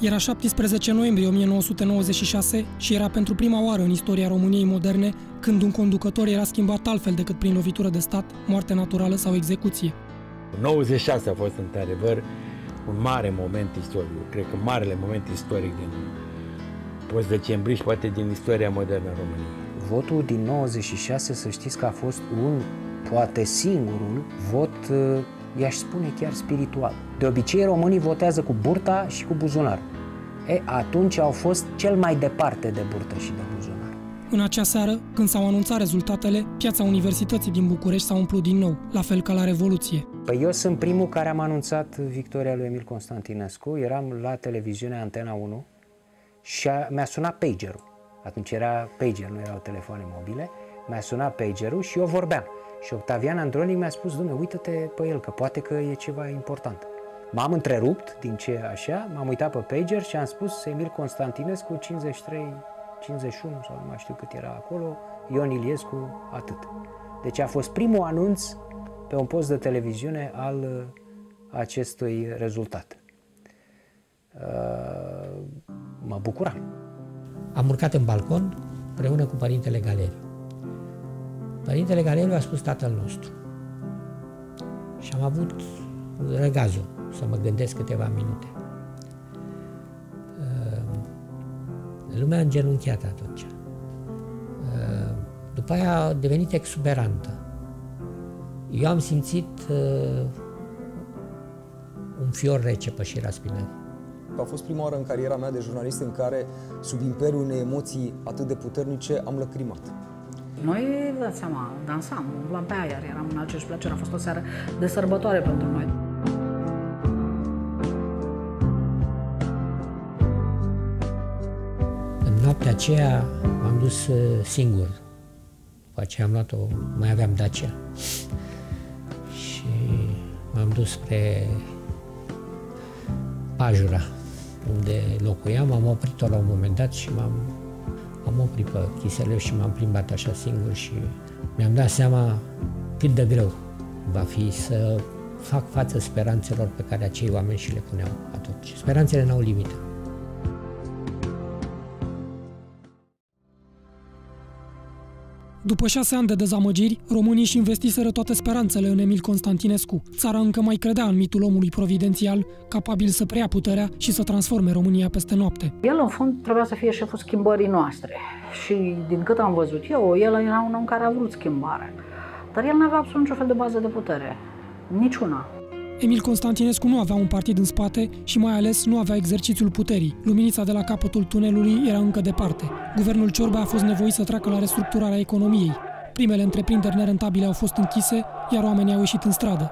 Era 17 noiembrie 1996 și era pentru prima oară în istoria României moderne când un conducător era schimbat altfel decât prin lovitură de stat, moarte naturală sau execuție. 96 a fost într-adevăr un mare moment istoric, cred că marele moment istoric din post-decembrie și poate din istoria modernă a României. Votul din 96, să știți că a fost poate singurul vot, i-aș spune chiar spiritual. De obicei românii votează cu burta și cu buzunar. Atunci au fost cel mai departe de burtă și de buzunar. În acea seară, când s-au anunțat rezultatele, piața Universității din București s-a umplut din nou, la fel ca la Revoluție. Păi eu sunt primul care am anunțat victoria lui Emil Constantinescu, eram la televiziunea Antena 1 și mi-a sunat pagerul. Atunci era pager, nu erau telefoane mobile, mi-a sunat pagerul și eu vorbeam. Și Octavian Andronic mi-a spus, Dumne, uită-te pe el, că poate că e ceva important. M-am întrerupt din ce așa, m-am uitat pe pager și am spus Emil Constantinescu, 53, 51 sau nu mai știu cât era acolo, Ion Iliescu, atât. Deci a fost primul anunț pe un post de televiziune al acestui rezultat. Mă bucuram. Am urcat în balcon împreună cu părintele Galeriu. Părintele Galeriu a spus Tatăl nostru. Și am avut răgazul să mă gândesc câteva minute. Lumea a îngenunchiat atunci. După aia a devenit exuberantă. Eu am simțit un fior rece pe șira spinării. A fost prima oară în cariera mea de jurnalist în care, sub imperiul unei emoții atât de puternice, am lăcrimat. Noi, dați seama, dansam, umblam pe aer, eram în aceeași plăcere, a fost o seară de sărbătoare pentru noi. În noaptea aceea m-am dus singur. După aceea am luat-o, mai aveam Dacia. Și m-am dus spre Pajura, unde locuiam, am oprit-o la un moment dat și am oprit pe Chiseleu și m-am plimbat așa singur și mi-am dat seama cât de greu va fi să fac față speranțelor pe care acei oameni și le puneau atunci. Speranțele n-au limită. După 6 ani de dezamăgiri, românii își investiseră toate speranțele în Emil Constantinescu. Țara încă mai credea în mitul omului providențial, capabil să preia puterea și să transforme România peste noapte. El, în fond, trebuia să fie șeful schimbării noastre. Și, din cât am văzut eu, el era un om care a vrut schimbare. Dar el nu avea absolut niciun fel de bază de putere. Niciuna. Emil Constantinescu nu avea un partid în spate și mai ales nu avea exercițiul puterii. Luminița de la capătul tunelului era încă departe. Guvernul Ciorba a fost nevoit să treacă la restructurarea economiei. Primele întreprinderi nerentabile au fost închise, iar oamenii au ieșit în stradă.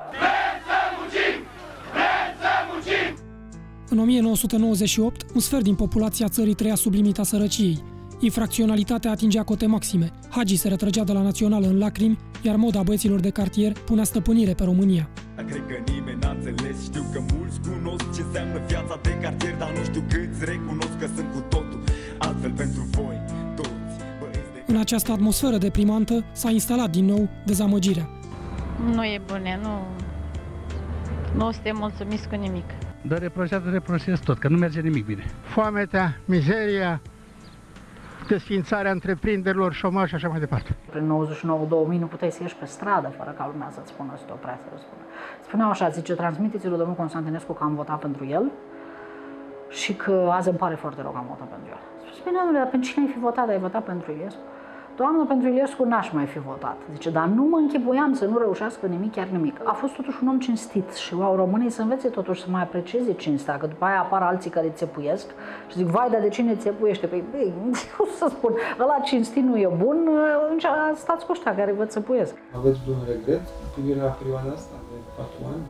În 1998, un sfert din populația țării trăia sub limita sărăciei. Infracționalitatea atingea cote maxime. Hagi se retrăgea de la Națională în lacrimi, iar moda băieților de cartier punea stăpânire pe România. Cred că nimeni n-a înțeles, știu că mulți cunosc ce înseamnă viața de cartier, dar nu știu câți recunosc că sunt cu totul altfel pentru voi toți. În această atmosferă deprimantă s-a instalat din nou dezamăgirea. Nu e bune, nu suntem mulțumiți cu nimic. Dar reproșez tot, că nu merge nimic bine. Foametea, mizeria, desființarea întreprinderilor, șomaj și așa mai departe. Prin 99-2000 nu puteai să ieși pe stradă fără ca lumea să-ți spună să te oprească să răspundă. Spuneau așa, zice, transmiteți-l domnul Constantinescu că am votat pentru el și că azi îmi pare foarte rău că am votat pentru el. Spune, domnule, dar pentru cine ai fi votat? Ai votat pentru Iliescu? Doamnă, pentru Iliescu n-aș mai fi votat. Zice, dar nu mă închipuiam să nu reușească nimic, chiar nimic. A fost totuși un om cinstit și românii să învețe totuși să mai aprecieze cinstea, că după aia apar alții care îți țepuiesc și zic, vai, dar de cine țepuiește? Păi, cum să spun, ăla cinstit nu e bun, atunci stați cu ăștia care vă țepuiesc. Aveți vreun regret cu privire la perioada asta de 4 ani?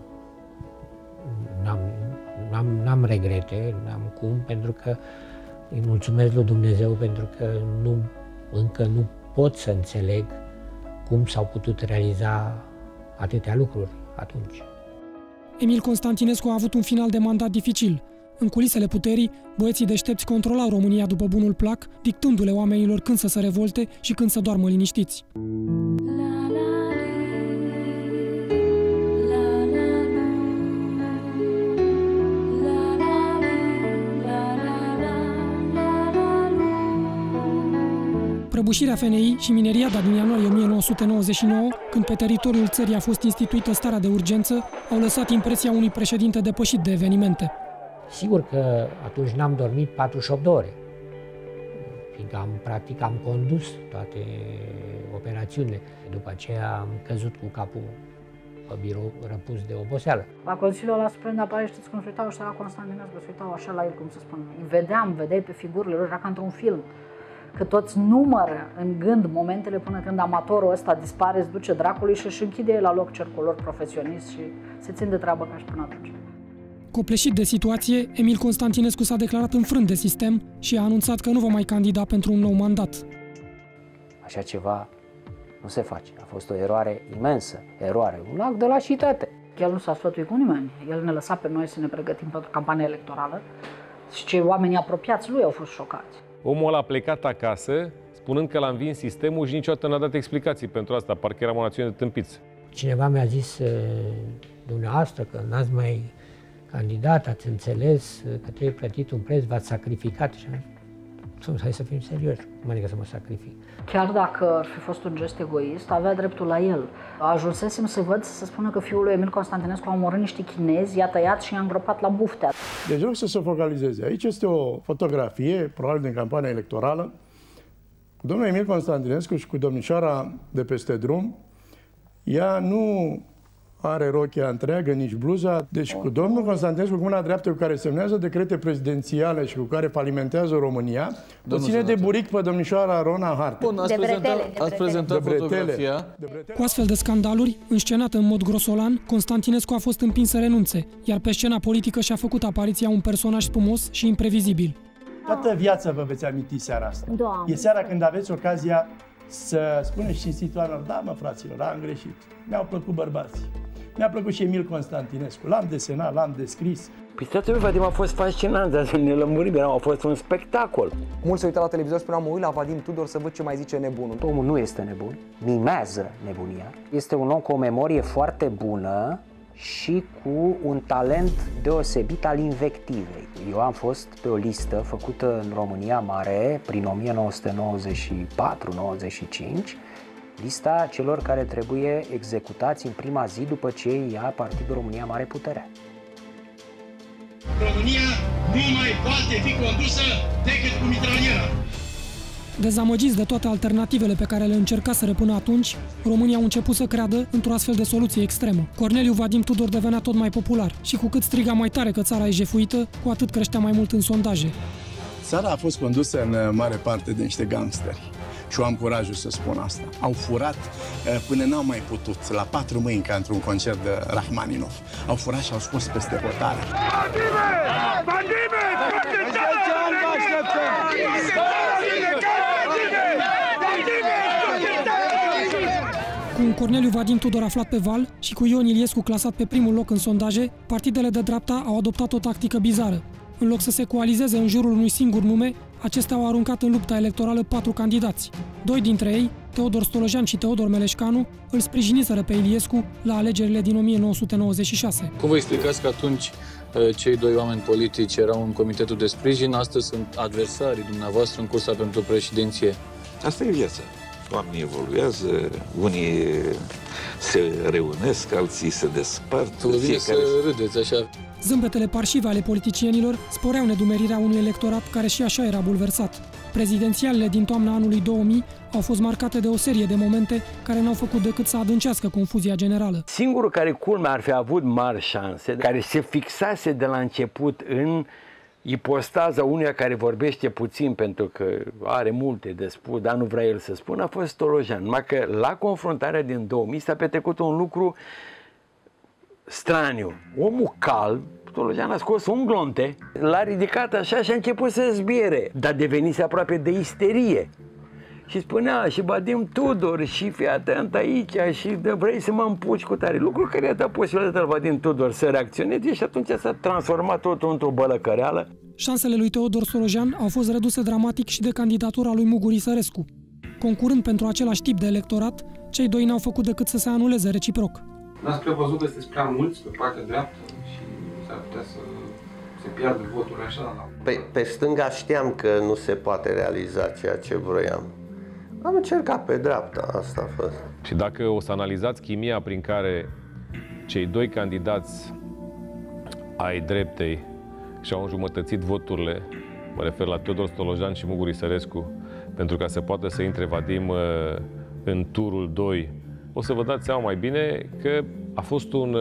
N-am regrete, n-am cum, pentru că îi mulțumesc lui Dumnezeu pentru că încă nu pot să înțeleg cum s-au putut realiza atâtea lucruri atunci. Emil Constantinescu a avut un final de mandat dificil. În culisele puterii, băieții deștepți controlau România după bunul plac, dictându-le oamenilor când să se revolte și când să doarmă liniștiți. Prăbușirea FNI și mineriada din ianuarie 1999, când pe teritoriul țării a fost instituită starea de urgență, au lăsat impresia unui președinte depășit de evenimente. Sigur că atunci n-am dormit 48 de ore, fiindcă practic am condus toate operațiunile. După aceea am căzut cu capul pe birou, răpus de oboseală. La Consiliul ăla Suprem de Apărare, știți cum se uitau ăștia la Constantinescu, se uitau așa la el, cum se spune. Vedeai pe figurile lor, era ca într-un film. Că toți numără în gând momentele până când amatorul ăsta dispare, se duce dracului și își închide el la loc cercul lor profesionist și se țin de treabă ca și până atunci. Copleșit de situație, Emil Constantinescu s-a declarat înfrânt de sistem și a anunțat că nu va mai candida pentru un nou mandat. Așa ceva nu se face. A fost o eroare imensă, un act de lașitate. El nu s-a sfătuit cu nimeni. El ne lăsa pe noi să ne pregătim pentru campania electorală și cei oameni apropiați lui au fost șocați. Omul ăla a plecat acasă, spunând că l-a învins sistemul și niciodată n-a dat explicații pentru asta. Parcă eram o națiune de tâmpiți. Cineva mi-a zis, dumneavoastră, că n-ați mai candidat, ați înțeles că trebuie plătit un preț, v-ați sacrificat. Și hai să fim serioși, cum adică să mă sacrific? Chiar dacă ar fi fost un gest egoist, avea dreptul la el. Ajunsesem să văd să spună că fiul lui Emil Constantinescu a omorât niște chinezi, i-a tăiat și i-a îngropat la buftea. Deci vreau să se focalizeze. Aici este o fotografie, probabil din campania electorală, cu domnul Emil Constantinescu și cu domnișoara de peste drum. Ea nu are rochia întreagă, nici bluza. Deci cu domnul Constantinescu, cu mâna dreaptă cu care semnează decrete prezidențiale și cu care falimentează România, o ține de buric pe domnișoara Rona Harte. Bun, ați prezentat fotografia. Cu astfel de scandaluri, înscenată în mod grosolan, Constantinescu a fost împins să renunțe, iar pe scena politică și-a făcut apariția un personaj spumos și imprevizibil. Toată viața vă veți aminti seara asta. Doamne. E seara când aveți ocazia să spuneți cinstiți oamenilor, da mă fraților, am greșit. Mi-au plăcut bărbații. Mi-a plăcut și Emil Constantinescu. L-am desenat, l-am descris. Păi statul Vadim a fost fascinant, dar să ne lămurim, a fost un spectacol. Mulți se uită la televizor, spuneam, mă uit la Vadim Tudor să văd ce mai zice nebunul. Omul nu este nebun, mimează nebunia. Este un om cu o memorie foarte bună și cu un talent deosebit al invectivei. Eu am fost pe o listă făcută în România Mare prin 1994-95, lista celor care trebuie executați în prima zi după ce ia Partidul România Mare puterea. România nu mai poate fi condusă decât cu mitraliera. Dezamăgiți de toate alternativele pe care le încercaseră până atunci, românii au început să creadă într-o astfel de soluție extremă. Corneliu Vadim Tudor devenea tot mai popular și cu cât striga mai tare că țara e jefuită, cu atât creștea mai mult în sondaje. Țara a fost condusă în mare parte de niște gangsteri. Și eu am curajul să spun asta. Au furat până n-au mai putut, la 4 mâini, ca într-un concert de Rachmaninov. Au furat și au scos peste hotare. Cu un Corneliu Vadim Tudor aflat pe val și cu Ion Iliescu clasat pe primul loc în sondaje, partidele de dreapta au adoptat o tactică bizară. În loc să se coalizeze în jurul unui singur nume, acestea au aruncat în lupta electorală 4 candidați. 2 dintre ei, Teodor Stolojan și Teodor Meleșcanu, îl sprijiniseră pe Iliescu la alegerile din 1996. Cum vă explicați că atunci cei 2 oameni politici erau în comitetul de sprijin, astăzi sunt adversarii dumneavoastră în cursa pentru președinție? Asta e viața. Oamenii evoluează, unii se reunesc, alții se despart. Vă vine să râdeți așa. Zâmbetele parșive ale politicienilor sporeau nedumerirea unui electorat care și așa era bulversat. Prezidențialele din toamna anului 2000 au fost marcate de o serie de momente care n-au făcut decât să adâncească confuzia generală. Singurul care culmea ar fi avut mari șanse, care se fixase de la început în ipostaza unuia care vorbește puțin pentru că are multe de spus, dar nu vrea el să spună, a fost Stolojan. Numai că la confruntarea din 2000 s-a petrecut un lucru straniu. Omul calm, Stolojan a scos un glonte, l-a ridicat așa și a început să zbiere, dar devenise aproape de isterie. Și spunea și Vadim Tudor și fii atent aici și vrei să mă împuci cu tare. Lucrul care i-a dat posibilitatea lui Vadim Tudor să reacționeze și atunci s-a transformat totul într-o bălăcăreală. Șansele lui Teodor Stolojan au fost reduse dramatic și de candidatura lui Muguri Sărescu. Concurând pentru același tip de electorat, cei doi n-au făcut decât să se anuleze reciproc. N-ați prevăzut că sunteți prea mulți pe partea dreaptă și s-ar putea să se piardă voturile așa? Pe stânga știam că nu se poate realiza ceea ce vroiam. Am încercat pe dreapta, asta a fost. Și dacă o să analizați chimia prin care cei doi candidați ai dreptei și-au înjumătățit voturile, mă refer la Teodor Stolojan și Muguri Sărescu, pentru ca să poată să intre Vadim în turul 2, o să vă dați seama mai bine că a fost un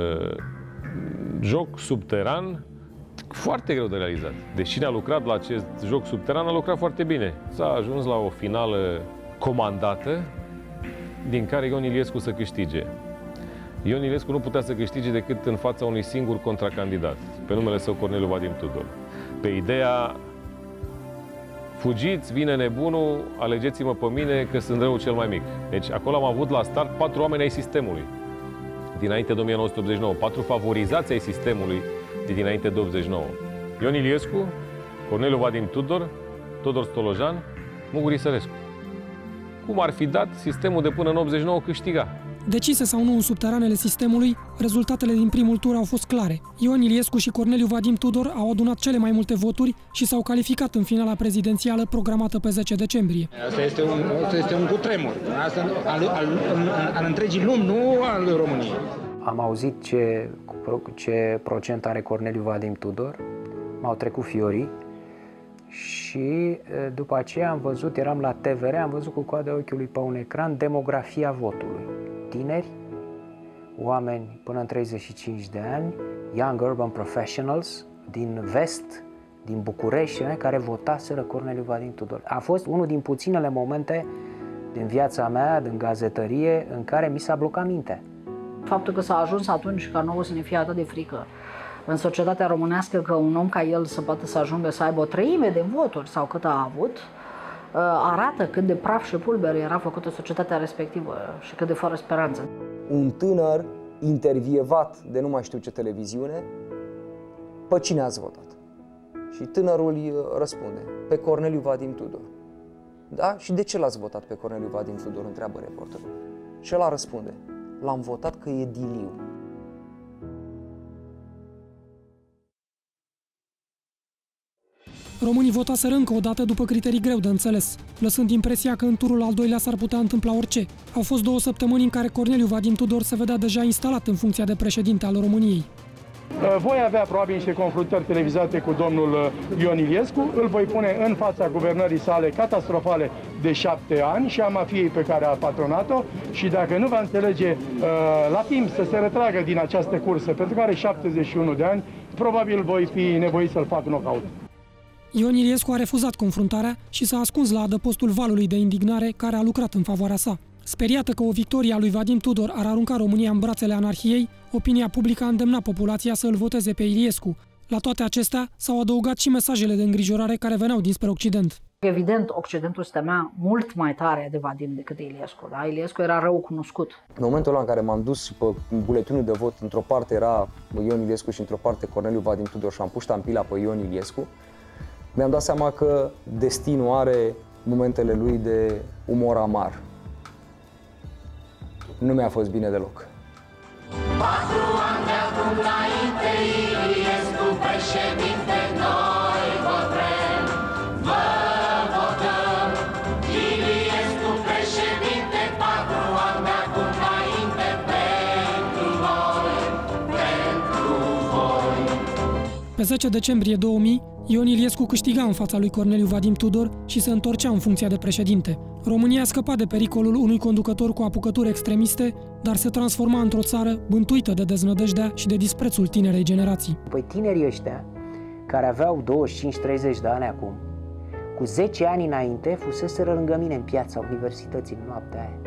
joc subteran foarte greu de realizat. Deși cine a lucrat la acest joc subteran a lucrat foarte bine. S-a ajuns la o finală comandată, din care Ion Iliescu să câștige. Ion Iliescu nu putea să câștige decât în fața unui singur contracandidat, pe numele său Corneliu Vadim Tudor. Pe ideea, fugiți, vine nebunul, alegeți-mă pe mine că sunt răul cel mai mic. Deci acolo am avut la start 4 oameni ai sistemului, dinainte de 1989, 4 favorizați ai sistemului de dinainte de 89. Ion Iliescu, Corneliu Vadim Tudor, Teodor Stolojan, Muguri Sărescu. Cum ar fi dat, sistemul de până în 89 câștiga. Decise sau nu în subteranele sistemului, rezultatele din primul tur au fost clare. Ion Iliescu și Corneliu Vadim Tudor au adunat cele mai multe voturi și s-au calificat în finala prezidențială programată pe 10 decembrie. Asta este un cutremur. Asta al întregii lumi, nu al României. Am auzit ce procent are Corneliu Vadim Tudor, m-au trecut fiorii și după aceea am văzut, eram la TVR, am văzut cu coada ochiului pe un ecran demografia votului. Tineri, oameni până în 35 de ani, young urban professionals din vest, din București, care votaseră Corneliu Vadim Tudor. A fost unul din puținele momente din viața mea, din gazetărie, în care mi s-a blocat mintea. Faptul că s-a ajuns atunci ca nouă să ne fie atât de frică în societatea românească că un om ca el să poată să ajungă să aibă o treime de voturi sau cât a avut, arată cât de praf și pulbere era făcută societatea respectivă și cât de fără speranță. Un tânăr intervievat de nu mai știu ce televiziune, pe cine ați votat? Și tânărul îi răspunde, pe Corneliu Vadim Tudor. Da? Și de ce l-ați votat pe Corneliu Vadim Tudor? Întreabă reporterul. Și ăla răspunde, l-am votat că e diliu. Românii votaseră încă o dată după criterii greu de înțeles, lăsând impresia că în turul al doilea s-ar putea întâmpla orice. Au fost 2 săptămâni în care Corneliu Vadim Tudor se vedea deja instalat în funcția de președinte al României. Voi avea probabil niște confruntări televizate cu domnul Ion Iliescu, îl voi pune în fața guvernării sale catastrofale de 7 ani și a mafiei pe care a patronat-o și dacă nu va înțelege la timp să se retragă din această cursă, pentru că are 71 de ani, probabil voi fi nevoit să-l fac knockout. Ion Iliescu a refuzat confruntarea și s-a ascuns la adăpostul valului de indignare care a lucrat în favoarea sa. Speriată că o victorie a lui Vadim Tudor ar arunca România în brațele anarhiei, opinia publică a îndemnat populația să îl voteze pe Iliescu. La toate acestea s-au adăugat și mesajele de îngrijorare care veneau dinspre Occident. Evident, Occidentul se temea mult mai tare de Vadim decât de Iliescu. Da? Iliescu era rău cunoscut. În momentul ăla în care m-am dus pe buletinul de vot, într-o parte era Ion Iliescu și într-o parte Corneliu Vadim Tudor și am pus ștampila pe Ion Iliescu, mi-am dat seama că destinul are momentele lui de umor amar. Nu mi-a fost bine deloc. 4 ani de acum înainte, Iliescu președinte, noi vă vrem, vă votăm. Iliescu președinte, 4 ani de acum înainte, pentru noi, pentru voi. Pe 10 decembrie 2000, Ion Iliescu câștiga în fața lui Corneliu Vadim Tudor și se întorcea în funcția de președinte. România a scăpat de pericolul unui conducător cu apucături extremiste, dar se transforma într-o țară bântuită de deznădejdea și de disprețul tinerei generații. Păi tinerii ăștia, care aveau 25-30 de ani acum, cu 10 ani înainte, fuseseră lângă mine în piața universității în noaptea aia.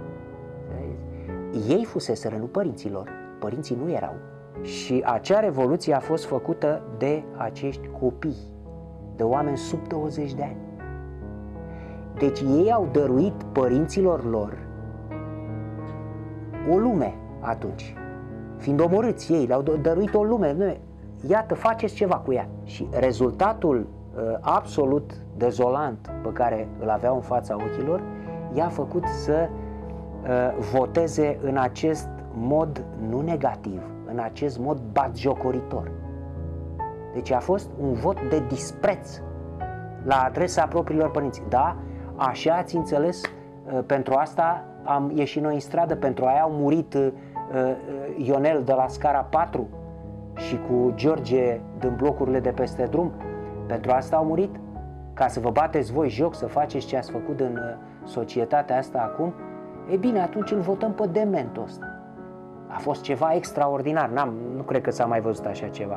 Ei fuseseră, nu părinților. Părinții nu erau. Și acea revoluție a fost făcută de acești copii, de oameni sub 20 de ani. Deci ei au dăruit părinților lor o lume atunci. Fiind omorâți ei, le-au dăruit o lume. Iată, faceți ceva cu ea. Și rezultatul absolut dezolant pe care îl aveau în fața ochilor i-a făcut să voteze în acest mod nu negativ, în acest mod batjocoritor. Deci a fost un vot de dispreț la adresa propriilor părinți. Da, Așa ați înțeles? Pentru asta am ieșit noi în stradă, pentru aia au murit Ionel de la scara 4 și cu George din blocurile de peste drum. Pentru asta au murit? Ca să vă bateți voi joc, să faceți ce ați făcut în societatea asta acum? E bine, atunci îl votăm pe dementul ăsta. A fost ceva extraordinar, nu cred că s-a mai văzut așa ceva.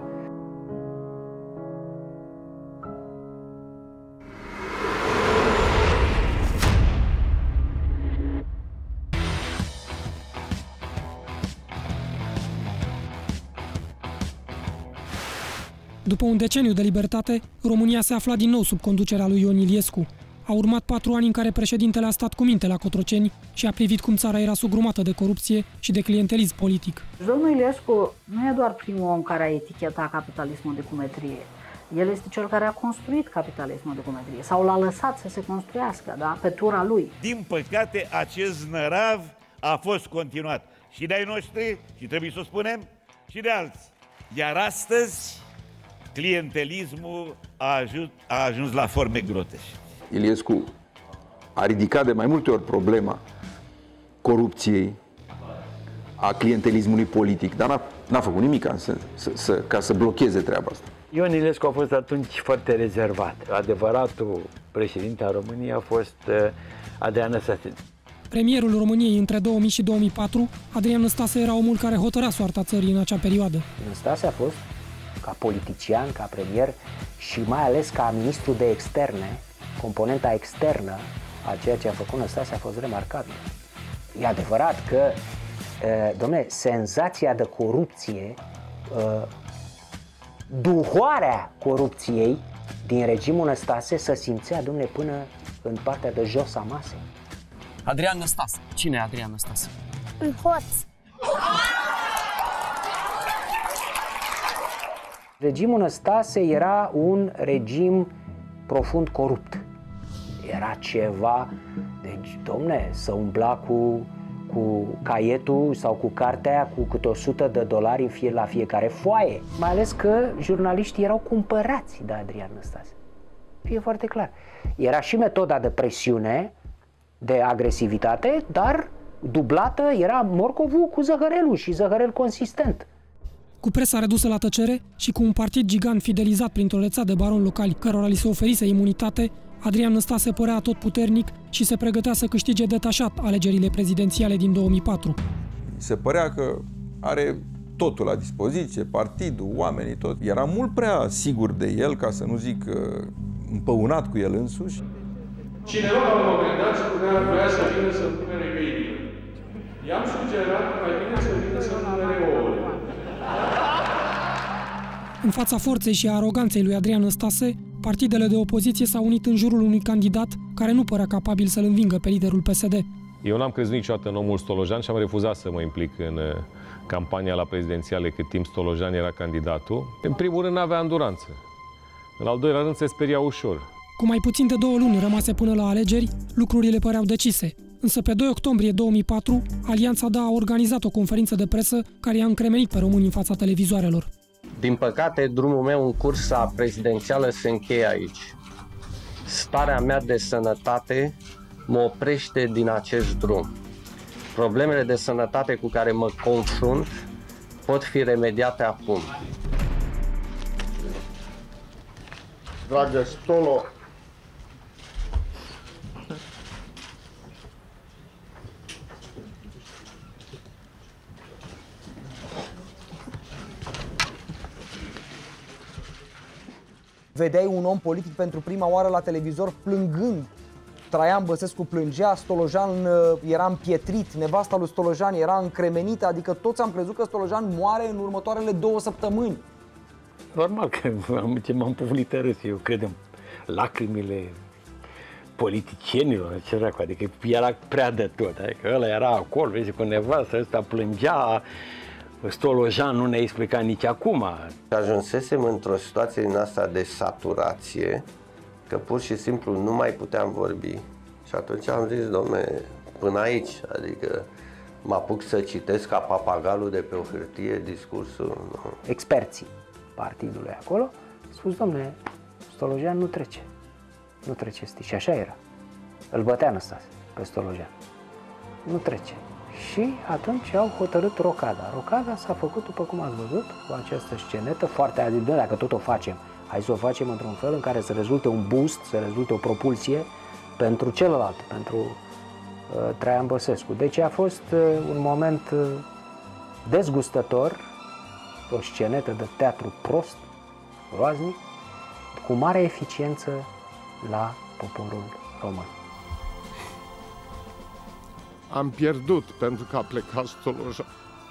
După un deceniu de libertate, România se afla din nou sub conducerea lui Ion Iliescu. Au urmat 4 ani în care președintele a stat cu minte la Cotroceni și a privit cum țara era sugrumată de corupție și de clientelism politic. Domnul Iliescu nu e doar primul om care a etichetat capitalismul de cumetrie. El este cel care a construit capitalismul de cumetrie sau l-a lăsat să se construiască, da, pe tura lui. Din păcate, acest nărav a fost continuat și de-ai noștri, și trebuie să o spunem, și de alții. Iar astăzi, clientelismul a ajuns la forme groteșe. Iliescu a ridicat de mai multe ori problema corupției, a clientelismului politic, dar n-a făcut nimic ca să blocheze treaba asta. Ion Iliescu a fost atunci foarte rezervat. Adevăratul președinte al României a fost Adrian Năstase. Premierul României între 2000 și 2004, Adrian Năstase era omul care hotărea soarta țării în acea perioadă. Năstase a fost, ca politician, ca premier și mai ales ca ministru de externe, componenta externă a ceea ce a făcut Năstase a fost remarcabil. E adevărat că, dom'le, senzația de corupție, duhoarea corupției din regimul Năstase se simțea, dom'le, până în partea de jos a masei. Adrian Năstase. Cine e Adrian Năstase? Un hoț. Regimul Năstase era un regim profund corupt. Era ceva, deci, domne, să umbla cu caietul sau cu cartea cu câte $100 la fiecare foaie. Mai ales că jurnaliștii erau cumpărați de Adrian Năstase. E foarte clar. Era și metoda de presiune, de agresivitate, dar dublată era morcovul cu zăhărelul și zăhărel consistent. Cu presa redusă la tăcere și cu un partid gigant fidelizat printr-o rețea de baroni locali cărora li se oferise imunitate, Adrian Năstase părea atotputernic și se pregătea să câștige detașat alegerile prezidențiale din 2004. Se părea că are totul la dispoziție, partidul, oamenii, tot. Era mult prea sigur de el, ca să nu zic împăunat cu el însuși. Cineva la un moment dat spunea, vrea să vină să numere găinile. I-am sugerat mai bine să vină să numere ouăle. În fața forței și a aroganței lui Adrian Năstase, partidele de opoziție s-au unit în jurul unui candidat care nu părea capabil să-l învingă pe liderul PSD. Eu n-am crezut niciodată în omul Stolojan și am refuzat să mă implic în campania la prezidențiale cât timp Stolojan era candidatul. În primul rând n-avea înduranță. În al doilea rând se speria ușor. Cu mai puțin de 2 luni rămase până la alegeri, lucrurile păreau decise. Însă pe 2 octombrie 2004, Alianța DA a organizat o conferință de presă care i-a încremenit pe români în fața televizoarelor. Din păcate, drumul meu în cursa prezidențială se încheie aici. Starea mea de sănătate mă oprește din acest drum. Problemele de sănătate cu care mă confrunt pot fi remediate acum. Dragă Stolo, vedeai un om politic pentru prima oară la televizor plângând. Traian Băsescu plângea, Stolojan era împietrit, nevasta lui Stolojan era încremenită, adică toți am crezut că Stolojan moare în următoarele 2 săptămâni. Normal că m-am pufnit râs, eu cred în lacrimile politicienilor, ce dracu, adică era prea de tot, adică ăla era acolo, vezi, cu nevasta, ăsta plângea, Stolojan nu ne-a explicat nici acum. Ajunsesem într-o situație din asta de saturație, că pur și simplu nu mai puteam vorbi. Și atunci am zis, dom'le, până aici, adică mă apuc să citesc ca papagalul de pe o hârtie discursul. Nu. Experții partidului acolo au spus, dom'le, Stolojan nu trece. Nu trece, și așa era. Îl bătea Năstase pe Stolojan. Nu trece. Și atunci au hotărât rocada. Rocada s-a făcut, după cum ați văzut, cu această scenetă foarte adevărată. Dacă tot o facem, hai să o facem într-un fel în care să rezulte un boost, să rezulte o propulsie pentru celălalt, pentru Traian Băsescu. Deci a fost un moment dezgustător, o scenetă de teatru prost, groaznic, cu mare eficiență la poporul român. Am pierdut pentru că a plecat Stolojan.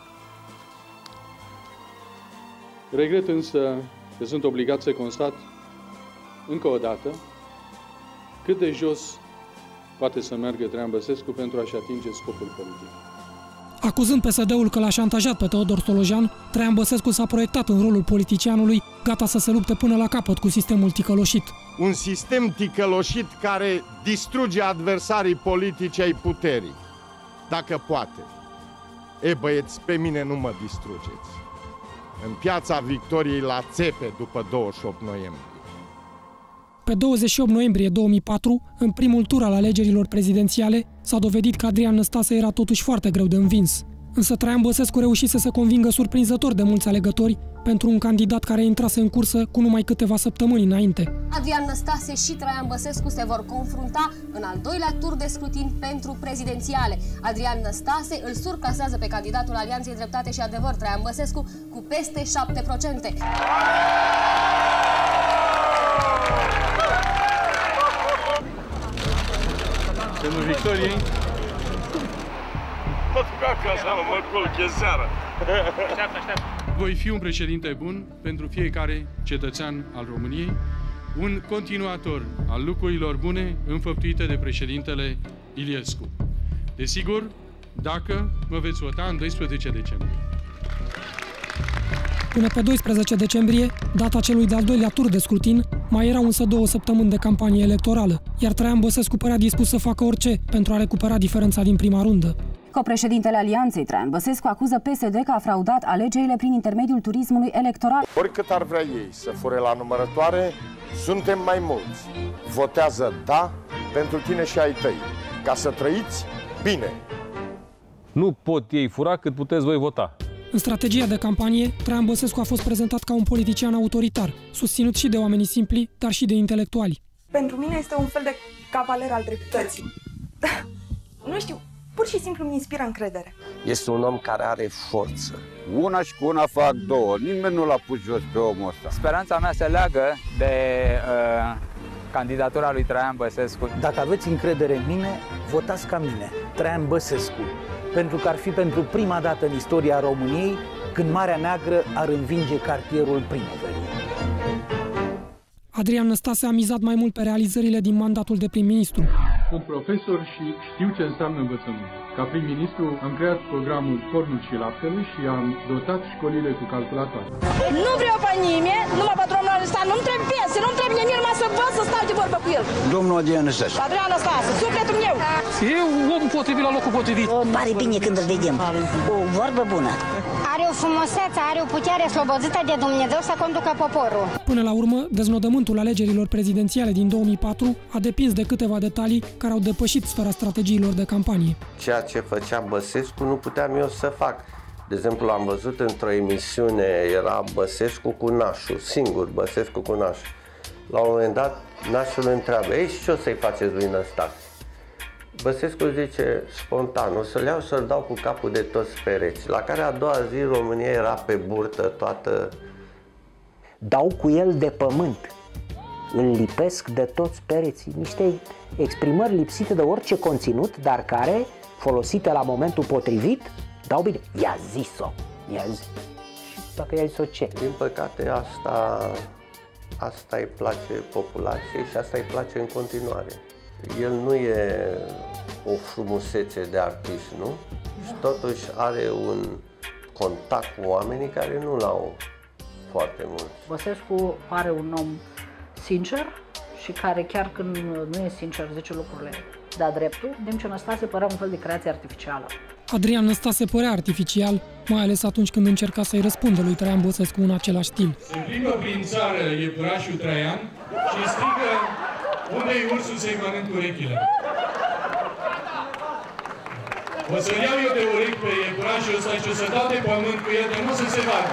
Regret însă că sunt obligat să constat încă o dată cât de jos poate să meargă Traian Băsescu pentru a-și atinge scopul politic. Acuzând PSD-ul că l-a șantajat pe Teodor Stolojan, Traian Băsescu s-a proiectat în rolul politicianului, gata să se lupte până la capăt cu sistemul ticăloșit. Un sistem ticăloșit care distruge adversarii politici ai puterii, dacă poate. E, băieți, pe mine nu mă distrugeți. În Piața Victoriei la țepe după 28 noiembrie. Pe 28 noiembrie 2004, în primul tur al alegerilor prezidențiale, s-a dovedit că Adrian Năstase era totuși foarte greu de învins. Însă Traian Băsescu reușise să convingă surprinzător de mulți alegători pentru un candidat care intrase în cursă cu numai câteva săptămâni înainte. Adrian Năstase și Traian Băsescu se vor confrunta în al doilea tur de scrutin pentru prezidențiale. Adrian Năstase îl surclasează pe candidatul Alianței Dreptate și Adevăr, Traian Băsescu, cu peste 7%. Semnul victoriei. Voi fi un președinte bun pentru fiecare cetățean al României, un continuator al lucrurilor bune înfăptuite de președintele Iliescu. Desigur, dacă mă veți vota în 12 decembrie. Până pe 12 decembrie, data celui de-al doilea tur de scrutin, mai erau însă 2 săptămâni de campanie electorală, iar Traian Băsescu părea dispus să facă orice pentru a recupera diferența din prima rundă. Copreședintele Alianței, Traian Băsescu, acuză PSD că a fraudat alegerile prin intermediul turismului electoral. Oricât ar vrea ei să fure la numărătoare, suntem mai mulți. Votează da pentru tine și ai tăi, ca să trăiți bine. Nu pot ei fura cât puteți voi vota. În strategia de campanie, Traian Băsescu a fost prezentat ca un politician autoritar, susținut și de oamenii simpli, dar și de intelectuali. Pentru mine este un fel de cavaler al dreptății. Nu știu, pur și simplu mi inspiră încredere. Este un om care are forță. Una și cu una fac două. Nimeni nu l-a pus jos pe omul ăsta. Speranța mea se leagă de candidatura lui Traian Băsescu. Dacă aveți încredere în mine, votați ca mine, Traian Băsescu. Pentru că ar fi pentru prima dată în istoria României când Marea Neagră ar învinge cartierul Primăverii. Adrian Năstase a mizat mai mult pe realizările din mandatul de prim-ministru. Sunt profesor și știu ce înseamnă învățământ. Ca prim-ministru am creat programul Cornul și Laptelui și am dotat școlile cu calculatoare. Nu vreau pe nimeni, numai patronul ăsta, nu-mi trebuie pensie, nu-mi trebuie nimic, numai să văd să stau de vorbă cu el. Domnul Adrian Năstase. Adrian Năstase, sufletul meu. E omul potrivit la locul potrivit. Pare bine când îl vedem. O vorbă bună. Are o frumusețe, are o putere slobodită de Dumnezeu să conducă poporul. Până la urmă, deznodământul alegerilor prezidențiale din 2004 a depins de câteva detalii care au depășit sfera strategiilor de campanie. Ceea ce făcea Băsescu nu puteam eu să fac. De exemplu, am văzut într-o emisiune, era Băsescu cu Nașu, singur Băsescu cu Nașu. La un moment dat, Nașul întreabă, ei, și ce o să-i faceți lui Năstase? Băsescu zice spontan, o să-l iau să-l dau cu capul de toți pereți. La care a doua zi România era pe burtă toată. Dau cu el de pământ, îl lipesc de toți pereții. Niște exprimări lipsite de orice conținut, dar care, folosite la momentul potrivit, dau bine. I-a zis-o, i-a zis. Și dacă i-a zis-o ce? Din păcate asta îi place populației și asta îi place în continuare. El nu e o frumusețe de artist, nu? Și totuși are un contact cu oamenii care nu l-au foarte mult. Băsescu pare un om sincer și care chiar când nu e sincer zice lucrurile de-a dreptul, în timp ce Năstase părea un fel de creație artificială. Adrian Năstase părea artificial, mai ales atunci când încerca să-i răspundă lui Traian Băsescu în același stil. Se plimbă prin țară iepurașul Traian și strigă: unde-i ursul să-i mănânc urechile? O să iau eu de urechi pe iepurașul ăsta și o să dau de pământ cu el, de nu să se vadă.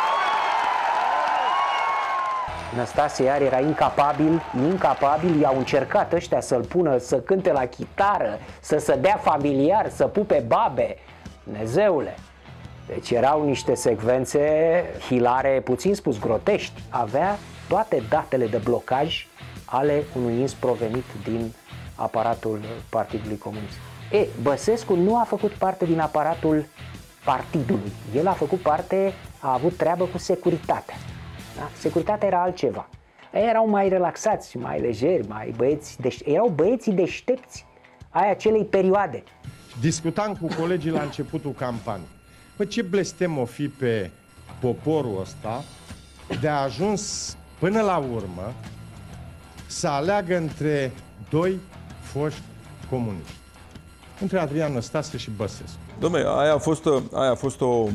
Năstase iar era incapabil, i-au încercat ăștia să-l pună să cânte la chitară, să se dea familiar, să pupe babe. Dumnezeule! Deci erau niște secvențe hilare, puțin spus grotești. Avea toate datele de blocaj ale unui ins provenit din aparatul Partidului Comunist. Băsescu nu a făcut parte din aparatul partidului. El a făcut parte, a avut treabă cu securitatea. Da? Securitatea era altceva. Erau mai relaxați, mai lejeri, erau băieții deștepți ai acelei perioade. Discutam cu colegii la începutul campaniei. Păi ce blestem o fi pe poporul ăsta de a ajuns până la urmă să aleagă între doi foști comuniști. Între Adrian Năstase și Băsescu. Dom'le, aia a fost o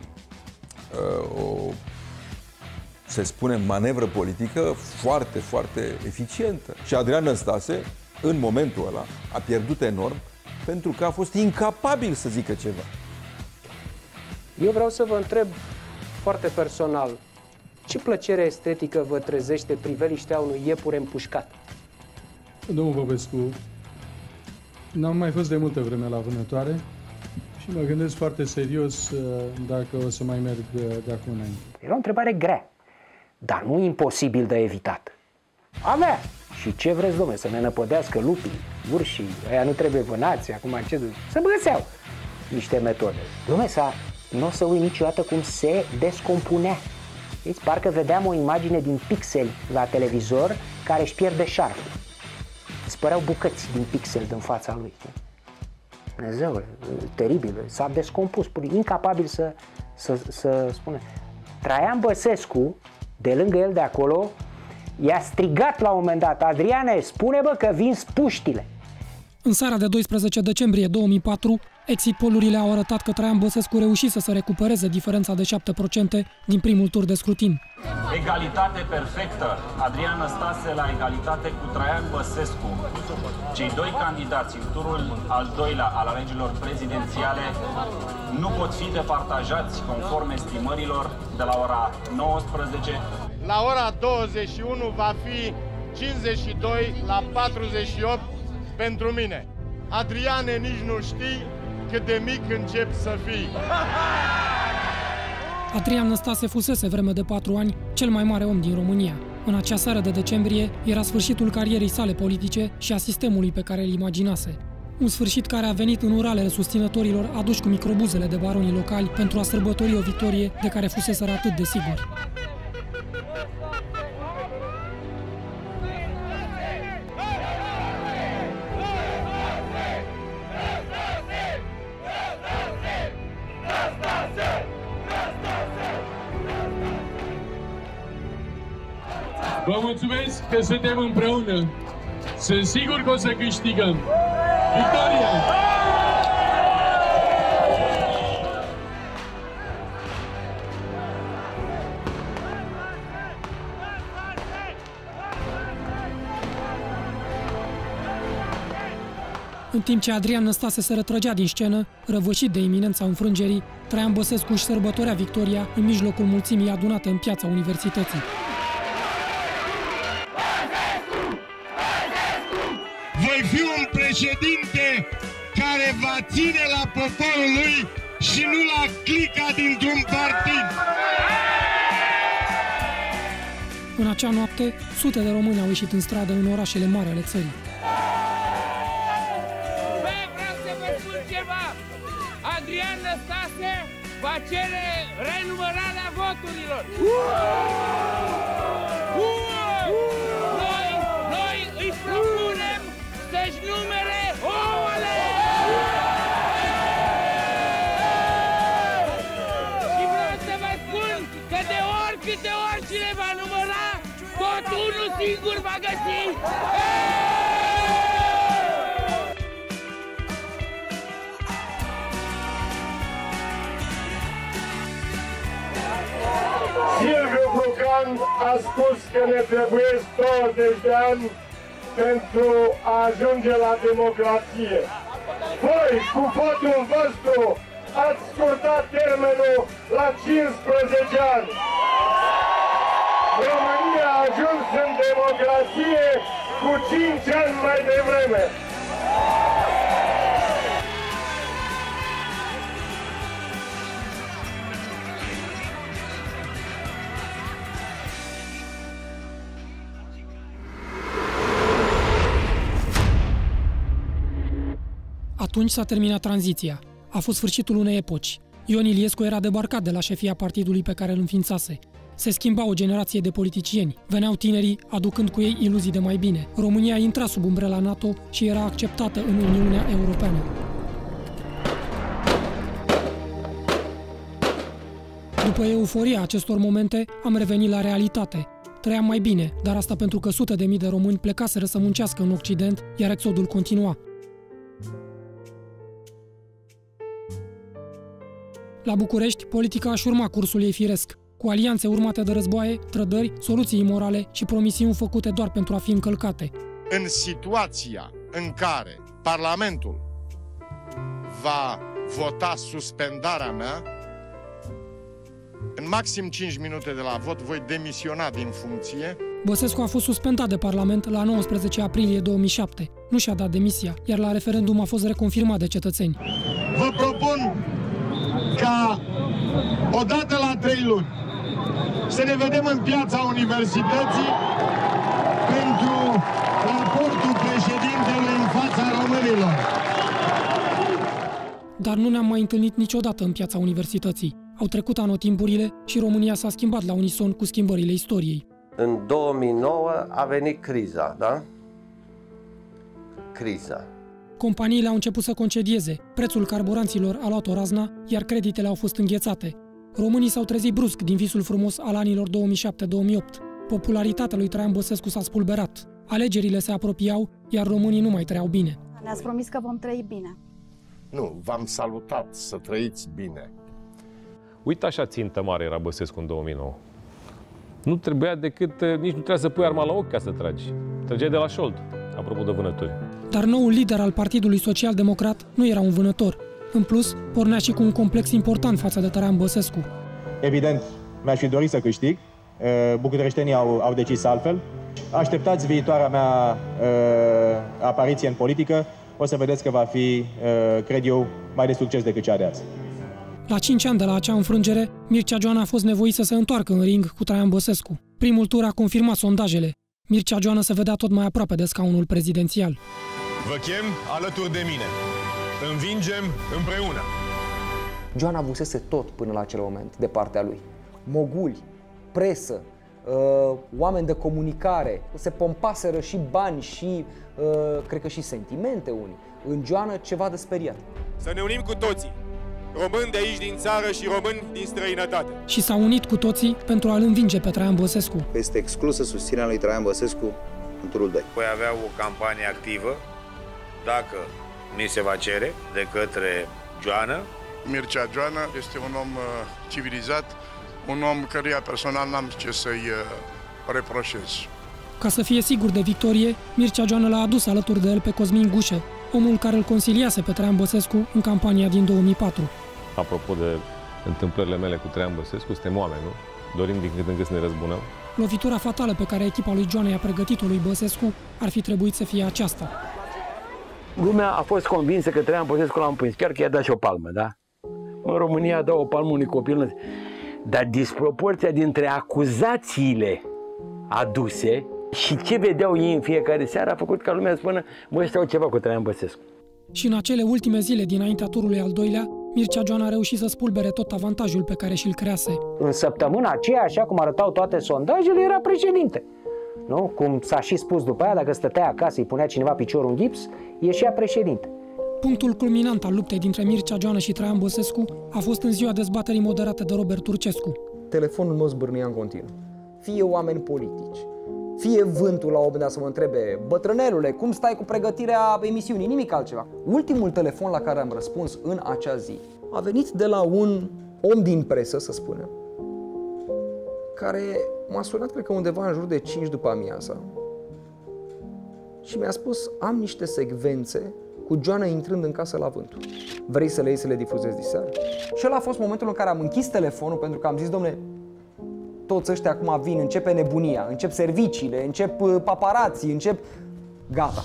să spunem, manevră politică foarte, foarte eficientă. Și Adrian Năstase, în momentul ăla, a pierdut enorm pentru că a fost incapabil să zică ceva. Eu vreau să vă întreb foarte personal, ce plăcere estetică vă trezește priveliștea unui iepure împușcat? Domnul Popescu, n-am mai fost de multă vreme la vânătoare și mă gândesc foarte serios dacă o să mai merg de acum înainte. Era o întrebare grea, dar nu imposibil de evitat. Avea! Și ce vreți, dom'le, să ne năpădească lupii, urșii, aia nu trebuie vânați, acum ce... Să găseau niște metode. Dom'le, nu o să uit niciodată cum se descompunea. Deci, parcă vedeam o imagine din pixeli la televizor care își pierde șarful. Îți păreau bucăți din pixel din fața lui. Dumnezeu, teribil, s-a descompus, incapabil să spună. Traian Băsescu, de lângă el de acolo, i-a strigat la un moment dat: Adriane, spune bă că vinzi puștile. În seara de 12 decembrie 2004, exit polurile au arătat că Traian Băsescu reușise să recupereze diferența de 7% din primul tur de scrutin. Egalitate perfectă. Adrian Năstase la egalitate cu Traian Băsescu. Cei doi candidați în turul al doilea al alegerilor prezidențiale nu pot fi departajați conform estimărilor de la ora 19. La ora 21 va fi 52 la 48 pentru mine. Adriane, nici nu știi cât de mic încep să fii. Adrian Năstase fusese vreme de 4 ani cel mai mare om din România. În acea seară de decembrie era sfârșitul carierei sale politice și a sistemului pe care îl imaginase. Un sfârșit care a venit în uralele susținătorilor aduși cu microbuzele de baronii locali pentru a sărbători o victorie de care fuseseră atât de siguri. Vă mulțumesc că suntem împreună. Sunt sigur că o să câștigăm. Victoria! În timp ce Adrian Năstase se retrăgea din scenă, răvășit de iminența înfrângerii, Traian Băsescu își sărbătorea victoria în mijlocul mulțimii adunate în piața Universității. Voi fi un președinte care va ține la poporul lui și nu la clica dintr-un partid. În acea noapte, sute de români au ieșit în stradă în orașele mari ale țării. Vreau să vă spun ceva. Adrian Năstase va cere renumărarea voturilor. Noi îi propunem să-și numere ouăle! Și vreau să vă spun că de oricâte ori cine va număra, tot unul singur va găsi! Silviu Brucan a spus că ne trebuie 20 de ani pentru a ajunge la democrație. Voi voi, cu votul vostru, ați scurtat termenul la 15 ani. România a ajuns în democrație cu 5 ani mai devreme. Atunci s-a terminat tranziția. A fost sfârșitul unei epoci. Ion Iliescu era debarcat de la șefia partidului pe care îl înființase. Se schimba o generație de politicieni. Veneau tinerii, aducând cu ei iluzii de mai bine. România intra sub umbrela NATO și era acceptată în Uniunea Europeană. După euforia acestor momente, am revenit la realitate. Trăiam mai bine, dar asta pentru că sute de mii de români plecaseră să muncească în Occident, iar exodul continua. La București, politica își urma cursul ei firesc, cu alianțe urmate de războaie, trădări, soluții imorale și promisiuni făcute doar pentru a fi încălcate. În situația în care Parlamentul va vota suspendarea mea, în maxim 5 minute de la vot voi demisiona din funcție. Băsescu a fost suspendat de Parlament la 19 aprilie 2007. Nu și-a dat demisia, iar la referendum a fost reconfirmat de cetățeni. Vă propun ca odată la 3 luni să ne vedem în piața Universității pentru raportul președintelui în fața românilor. Dar nu ne-am mai întâlnit niciodată în piața Universității. Au trecut anotimpurile și România s-a schimbat la unison cu schimbările istoriei. În 2009 a venit criza, da? Criza. Companiile au început să concedieze, prețul carburanților a luat o razna, iar creditele au fost înghețate. Românii s-au trezit brusc din visul frumos al anilor 2007-2008. Popularitatea lui Traian Băsescu s-a spulberat. Alegerile se apropiau, iar românii nu mai trăiau bine. Ne-ați promis că vom trăi bine. Nu, v-am salutat să trăiți bine. Uite așa țintă mare era Băsescu în 2009. Nu trebuia decât, nici nu trebuia să pui arma la ochi ca să tragi. Trăgeai de la șold, apropo de vânători. Dar noul lider al Partidului Social-Democrat nu era un vânător. În plus, pornea și cu un complex important față de Traian Băsescu. Evident, mi-aș fi dorit să câștig. Bucureștenii au decis altfel. Așteptați viitoarea mea apariție în politică. O să vedeți că va fi, cred eu, mai de succes decât cea de azi. La 5 ani de la acea înfrângere, Mircea Joană a fost nevoit să se întoarcă în ring cu Traian Băsescu. Primul tur a confirmat sondajele. Mircea Joană se vedea tot mai aproape de scaunul prezidențial. Vă chem alături de mine. Învingem împreună. Joană avusese tot până la acel moment de partea lui. Moguli, presă, oameni de comunicare, se pompaseră și bani și, cred că și sentimente unii. În Joană ceva de speriat. Să ne unim cu toții, români de aici din țară și români din străinătate. Și s-au unit cu toții pentru a-l învinge pe Traian Băsescu. Este exclusă susținerea lui Traian Băsescu în turul 2. Voi avea o campanie activă, dacă ni se va cere, de către Joană. Mircea Joană este un om civilizat, un om căruia personal n-am ce să-i reproșez. Ca să fie sigur de victorie, Mircea Joană l-a adus alături de el pe Cosmin Gușă, omul care îl consiliase pe Traian Băsescu în campania din 2004. Apropo de întâmplările mele cu Traian Băsescu, suntem oameni, nu? Dorim din când în când să ne răzbunăm. Lovitura fatală pe care echipa lui Joană i-a pregătit-o lui Băsescu ar fi trebuit să fie aceasta. Lumea a fost convinsă că Traian Băsescu l-a împins, chiar că i-a dat și o palmă, da? În România a dat o palmă unui copil, dar disproporția dintre acuzațiile aduse și ce vedeau ei în fiecare seară a făcut ca lumea să spună, băi, ăștia au ceva cu Traian Băsescu. Și în acele ultime zile dinaintea turului al doilea, Mircea Joană a reușit să spulbere tot avantajul pe care și-l crease. În săptămâna aceea, așa cum arătau toate sondajele, era președinte. Nu? Cum s-a și spus după aia, dacă stătea acasă, îi punea cineva piciorul în gips, ieșea președinte. Punctul culminant al luptei dintre Mircea Joană și Traian Băsescu a fost în ziua dezbaterii moderate de Robert Turcescu. Telefonul meu zbârnea în continuu. Fie oameni politici, fie vântul la un moment dat să mă întrebe, bătrânelule, cum stai cu pregătirea emisiunii, nimic altceva. Ultimul telefon la care am răspuns în acea zi a venit de la un om din presă, să spunem, care m-a sunat, cred că undeva în jur de 5 după amiaza și mi-a spus, am niște secvențe cu Joana intrând în casă la Vântu. Vrei să le iei să le difuzezi diseară? Și ăla a fost momentul în care am închis telefonul pentru că am zis, dom'le, toți ăștia acum vin, începe nebunia, încep serviciile, încep paparații, încep... Gata.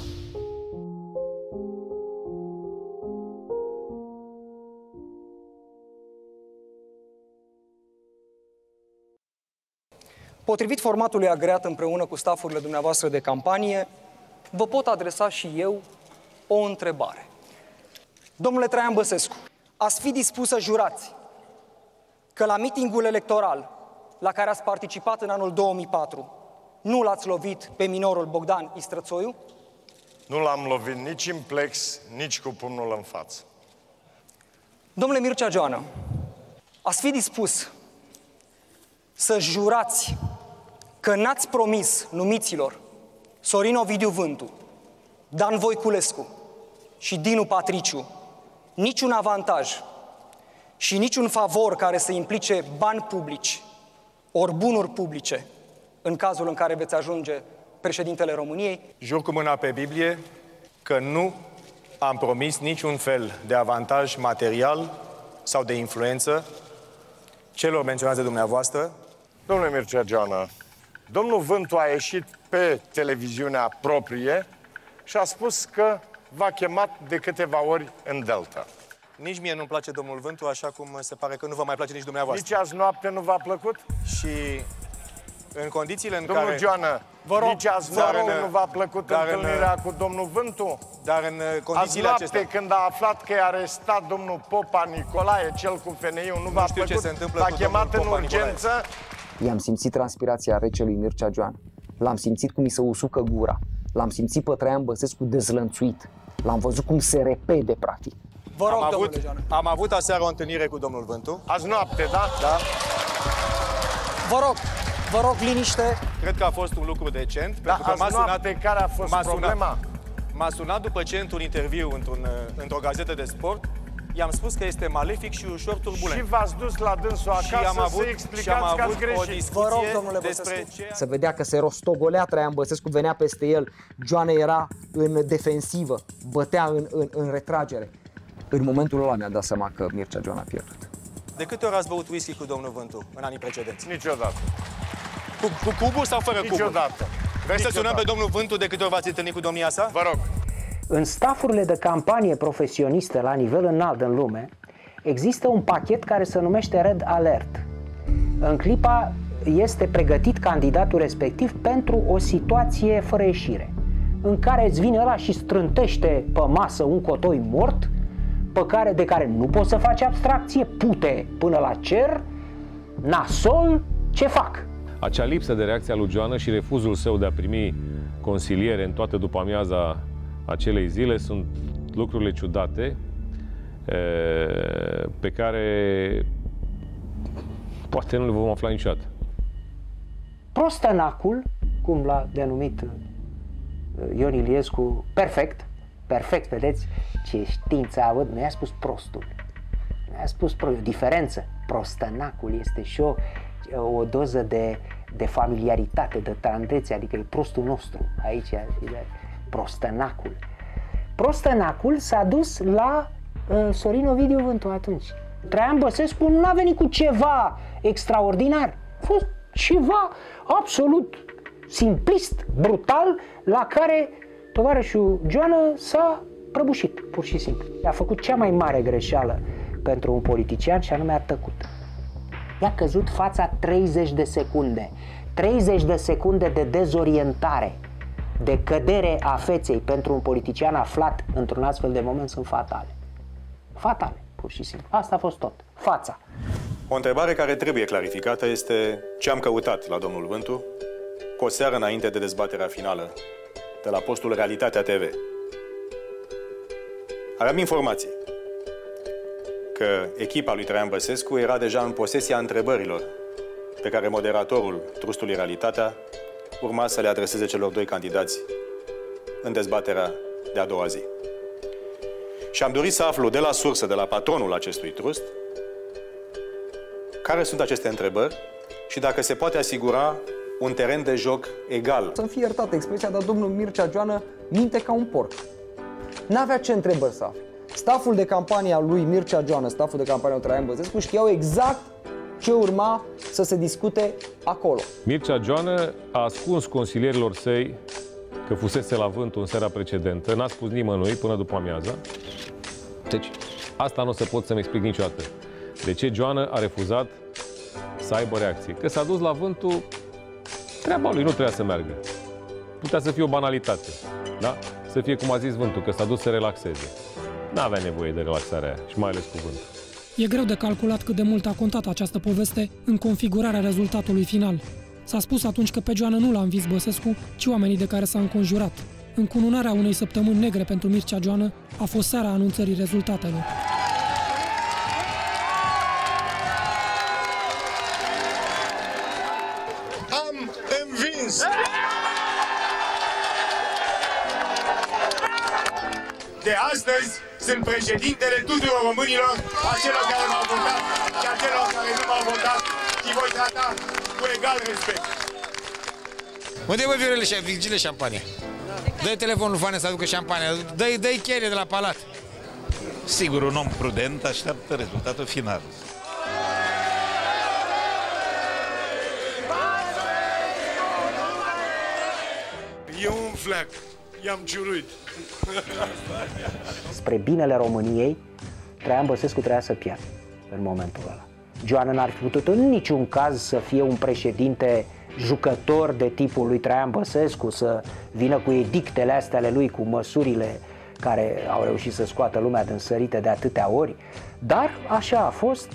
Potrivit formatului agreat împreună cu stafurile dumneavoastră de campanie, vă pot adresa și eu o întrebare. Domnule Traian Băsescu, ați fi dispus să jurați că la mitingul electoral la care ați participat în anul 2004 nu l-ați lovit pe minorul Bogdan Istrățoiu? Nu l-am lovit nici în plex, nici cu pumnul în față. Domnule Mircea Joană, ați fi dispus să jurați că n-ați promis numiților Sorin Ovidiu Vântu, Dan Voiculescu și Dinu Patriciu niciun avantaj și niciun favor care să implice bani publici ori bunuri publice în cazul în care veți ajunge președintele României? Jur cu mâna pe Biblie că nu am promis niciun fel de avantaj material sau de influență celor menționați de dumneavoastră. Domnule Mircea Joană, domnul Vântu a ieșit pe televiziunea proprie și a spus că v-a chemat de câteva ori în Delta. Nici mie nu-mi place domnul Vântu, așa cum se pare că nu vă mai place nici dumneavoastră. Nici azi noapte nu v-a plăcut? Și în condițiile în domnul care... Joană, nici azi noapte nu v-a plăcut întâlnirea cu domnul Vântu? Dar în condițiile acestea... Azi noapte, când a aflat că i-a arestat domnul Popa Nicolae, cel cu FNI-ul, nu v-a plăcut? V-a chemat în urgență? I-am simțit transpirația recelui Mircea Joană. L-am simțit cum mi se usucă gura. L-am simțit pe Traian Băsescu dezlănțuit. L-am văzut cum se repede, practic. Vă rog, am avut aseară o întâlnire cu domnul Vântu. Azi noapte, da? Da. Vă rog, liniște. Cred că a fost un lucru decent. Da, azi noapte, care a fost problema? M-a sunat după ce, într-un interviu, într-o gazetă de sport, i-am spus că este malefic și ușor turbulent. Și v-ați dus la dânsul acasă să explicați că ați greșit. Vă rog, domnule Băsescu. Se vedea că se rostogolea Traian Băsescu, venea peste el. Joana era în defensivă, bătea în retragere. În momentul ăla mi-a dat seama că Mircea Joană a pierdut. De câte ori ați băut whisky cu domnul Vântu în anii precedenți? Niciodată. Cu cuburi sau fără cuburi? Niciodată. Vrei să sunăm pe domnul Vântu de câte ori v-ați întâlnit cu domnia sa? Vă rog. În stafurile de campanie profesionistă la nivel înalt în lume, există un pachet care se numește Red Alert. În clipa este pregătit candidatul respectiv pentru o situație fără ieșire, în care îți vine ăla și strântește pe masă un cotoi mort, de care nu poți să faci abstracție, pute până la cer, nasol, ce fac? Acea lipsă de reacție a lui Joană și refuzul său de a primi consiliere în toată după amiaza acelei zile sunt lucrurile ciudate pe care poate nu le vom afla niciodată. Prostănacul, cum l-a denumit Ion Iliescu, perfect, vedeți ce știință a avut, mi-a spus prostul. Mi-a spus o diferență. Prostănacul este și o doză de familiaritate, de tandrețe, adică e prostul nostru. Aici e prostănacul. Prostănacul s-a dus la Sorin Ovidiu Vântu atunci. Traian Băsescu nu a venit cu ceva extraordinar. A fost ceva absolut simplist, brutal, la care tovarășul Joană s-a prăbușit, pur și simplu. A făcut cea mai mare greșeală pentru un politician și anume a tăcut. I-a căzut fața 30 de secunde. 30 de secunde de dezorientare, de cădere a feței pentru un politician aflat într-un astfel de moment sunt fatale. Fatale, pur și simplu. Asta a fost tot. Fața. O întrebare care trebuie clarificată este ce am căutat la domnul Vântu cu o seară înainte de dezbaterea finală de la postul Realitatea TV. Aveam informații că echipa lui Traian Băsescu era deja în posesia întrebărilor pe care moderatorul Trustului Realitatea urma să le adreseze celor doi candidați în dezbaterea de a doua zi. Și am dorit să aflu de la sursă, de la patronul acestui trust, care sunt aceste întrebări și dacă se poate asigura un teren de joc egal. Să-mi fie iertată expresia, dar domnul Mircea Joană minte ca un porc. n-avea ce întrebări să afle. Staful de campanie al lui Mircea Joană, staful de campanie al lui Traian Băsescu, știau exact ce urma să se discute acolo. Mircea Joană a ascuns consilierilor săi că fusese la vânt în seara precedentă, n-a spus nimănui până după amiaza. Deci, asta nu o să pot să-mi explic niciodată. De ce Joană a refuzat să aibă reacție? Că s-a dus la vântul, treaba lui, nu trebuia să meargă. Putea să fie o banalitate, da? Să fie cum a zis vântul, că s-a dus să relaxeze. N-avea nevoie de relaxarea aia, și mai ales cu vântul. E greu de calculat cât de mult a contat această poveste în configurarea rezultatului final. S-a spus atunci că pe Joană nu l-a învins Băsescu, ci oamenii de care s-a înconjurat. Încununarea unei săptămâni negre pentru Mircea Joană a fost seara anunțării rezultatelor. Am învins! De astăzi sunt președintele tuturor românilor, a celor care m-au votat și a celor care nu m-au votat și voi trata cu egal respect. Unde e, bă, Viorele și Vigile șampanie? Dă-i telefonul lui Fane să aducă șampanie, dă-i cheie de la palat. Sigur, un om prudent așteaptă rezultatul final. E un fleac, i-am ciuruit. Spre binele României, Traian Băsescu trebuia să piardă în momentul ăla. Joană n-ar fi putut în niciun caz să fie un președinte jucător de tipul lui Traian Băsescu, să vină cu edictele astea ale lui, cu măsurile care au reușit să scoată lumea din sărite de atâtea ori, dar așa a fost,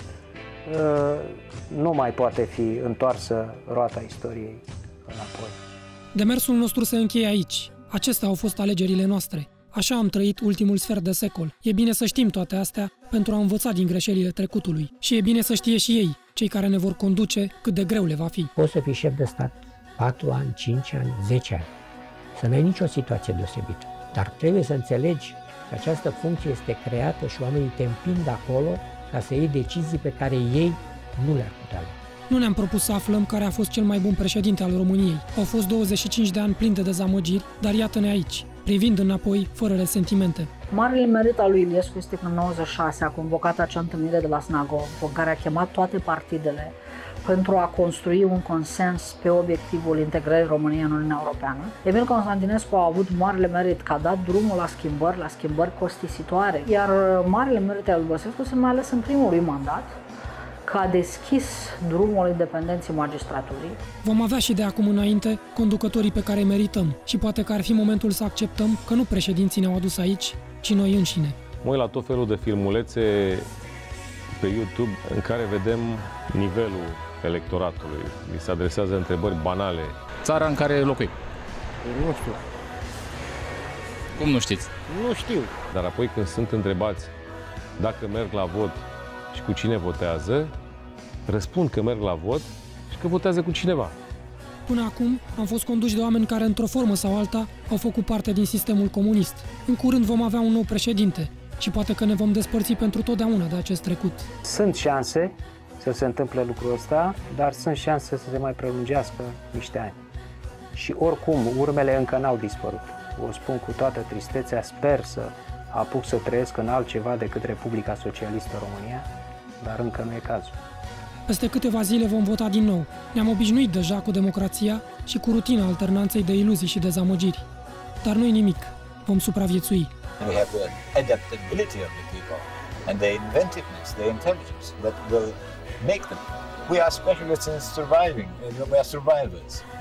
nu mai poate fi întoarsă roata istoriei înapoi. Demersul nostru se încheie aici. Acestea au fost alegerile noastre. Așa am trăit ultimul sfert de secol. E bine să știm toate astea pentru a învăța din greșelile trecutului. Și e bine să știe și ei, cei care ne vor conduce, cât de greu le va fi. Poți să fii șef de stat 4 ani, 5 ani, 10 ani. Să n-ai nicio situație deosebită. Dar trebuie să înțelegi că această funcție este creată și oamenii te împing de acolo ca să iei decizii pe care ei nu le-ar putea lua. Nu ne-am propus să aflăm care a fost cel mai bun președinte al României. Au fost 25 de ani plini de dezamăgiri, dar iată-ne aici, privind înapoi, fără resentimente. Marele merit al lui Iliescu este că în 96 a convocat acea întâlnire de la Snagov, în care a chemat toate partidele pentru a construi un consens pe obiectivul integrării României în Uniunea Europeană. Emil Constantinescu a avut marele merit că a dat drumul la schimbări costisitoare, iar marele merit al lui Băsescu se mai ales în primul lui mandat, că a deschis drumul independenței magistraturii. Vom avea și de acum înainte conducătorii pe care îi merităm și poate că ar fi momentul să acceptăm că nu președinții ne-au adus aici, ci noi înșine. Mă uit la tot felul de filmulețe pe YouTube în care vedem nivelul electoratului. Li se adresează întrebări banale. Țara în care locuim? Nu știu. Cum nu știți? Nu știu. Dar apoi când sunt întrebați dacă merg la vot și cu cine votează, răspund că merg la vot și că votează cu cineva. Până acum am fost conduși de oameni care, într-o formă sau alta, au făcut parte din sistemul comunist. În curând vom avea un nou președinte și poate că ne vom despărți pentru totdeauna de acest trecut. Sunt șanse să se întâmple lucrul ăsta, dar sunt șanse să se mai prelungească niște ani. Și oricum, urmele încă n-au dispărut. O spun cu toată tristețea, sper să apuc să trăiesc în altceva decât Republica Socialistă România, dar încă nu e cazul. Peste câteva zile vom vota din nou. Ne-am obișnuit deja cu democrația și cu rutina alternanței de iluzii și dezamăgiri. Dar nu-i nimic. Vom supraviețui. We have the adaptability of the people and the inventiveness, the intelligence that will make them. We are specialists in surviving. We are survivors.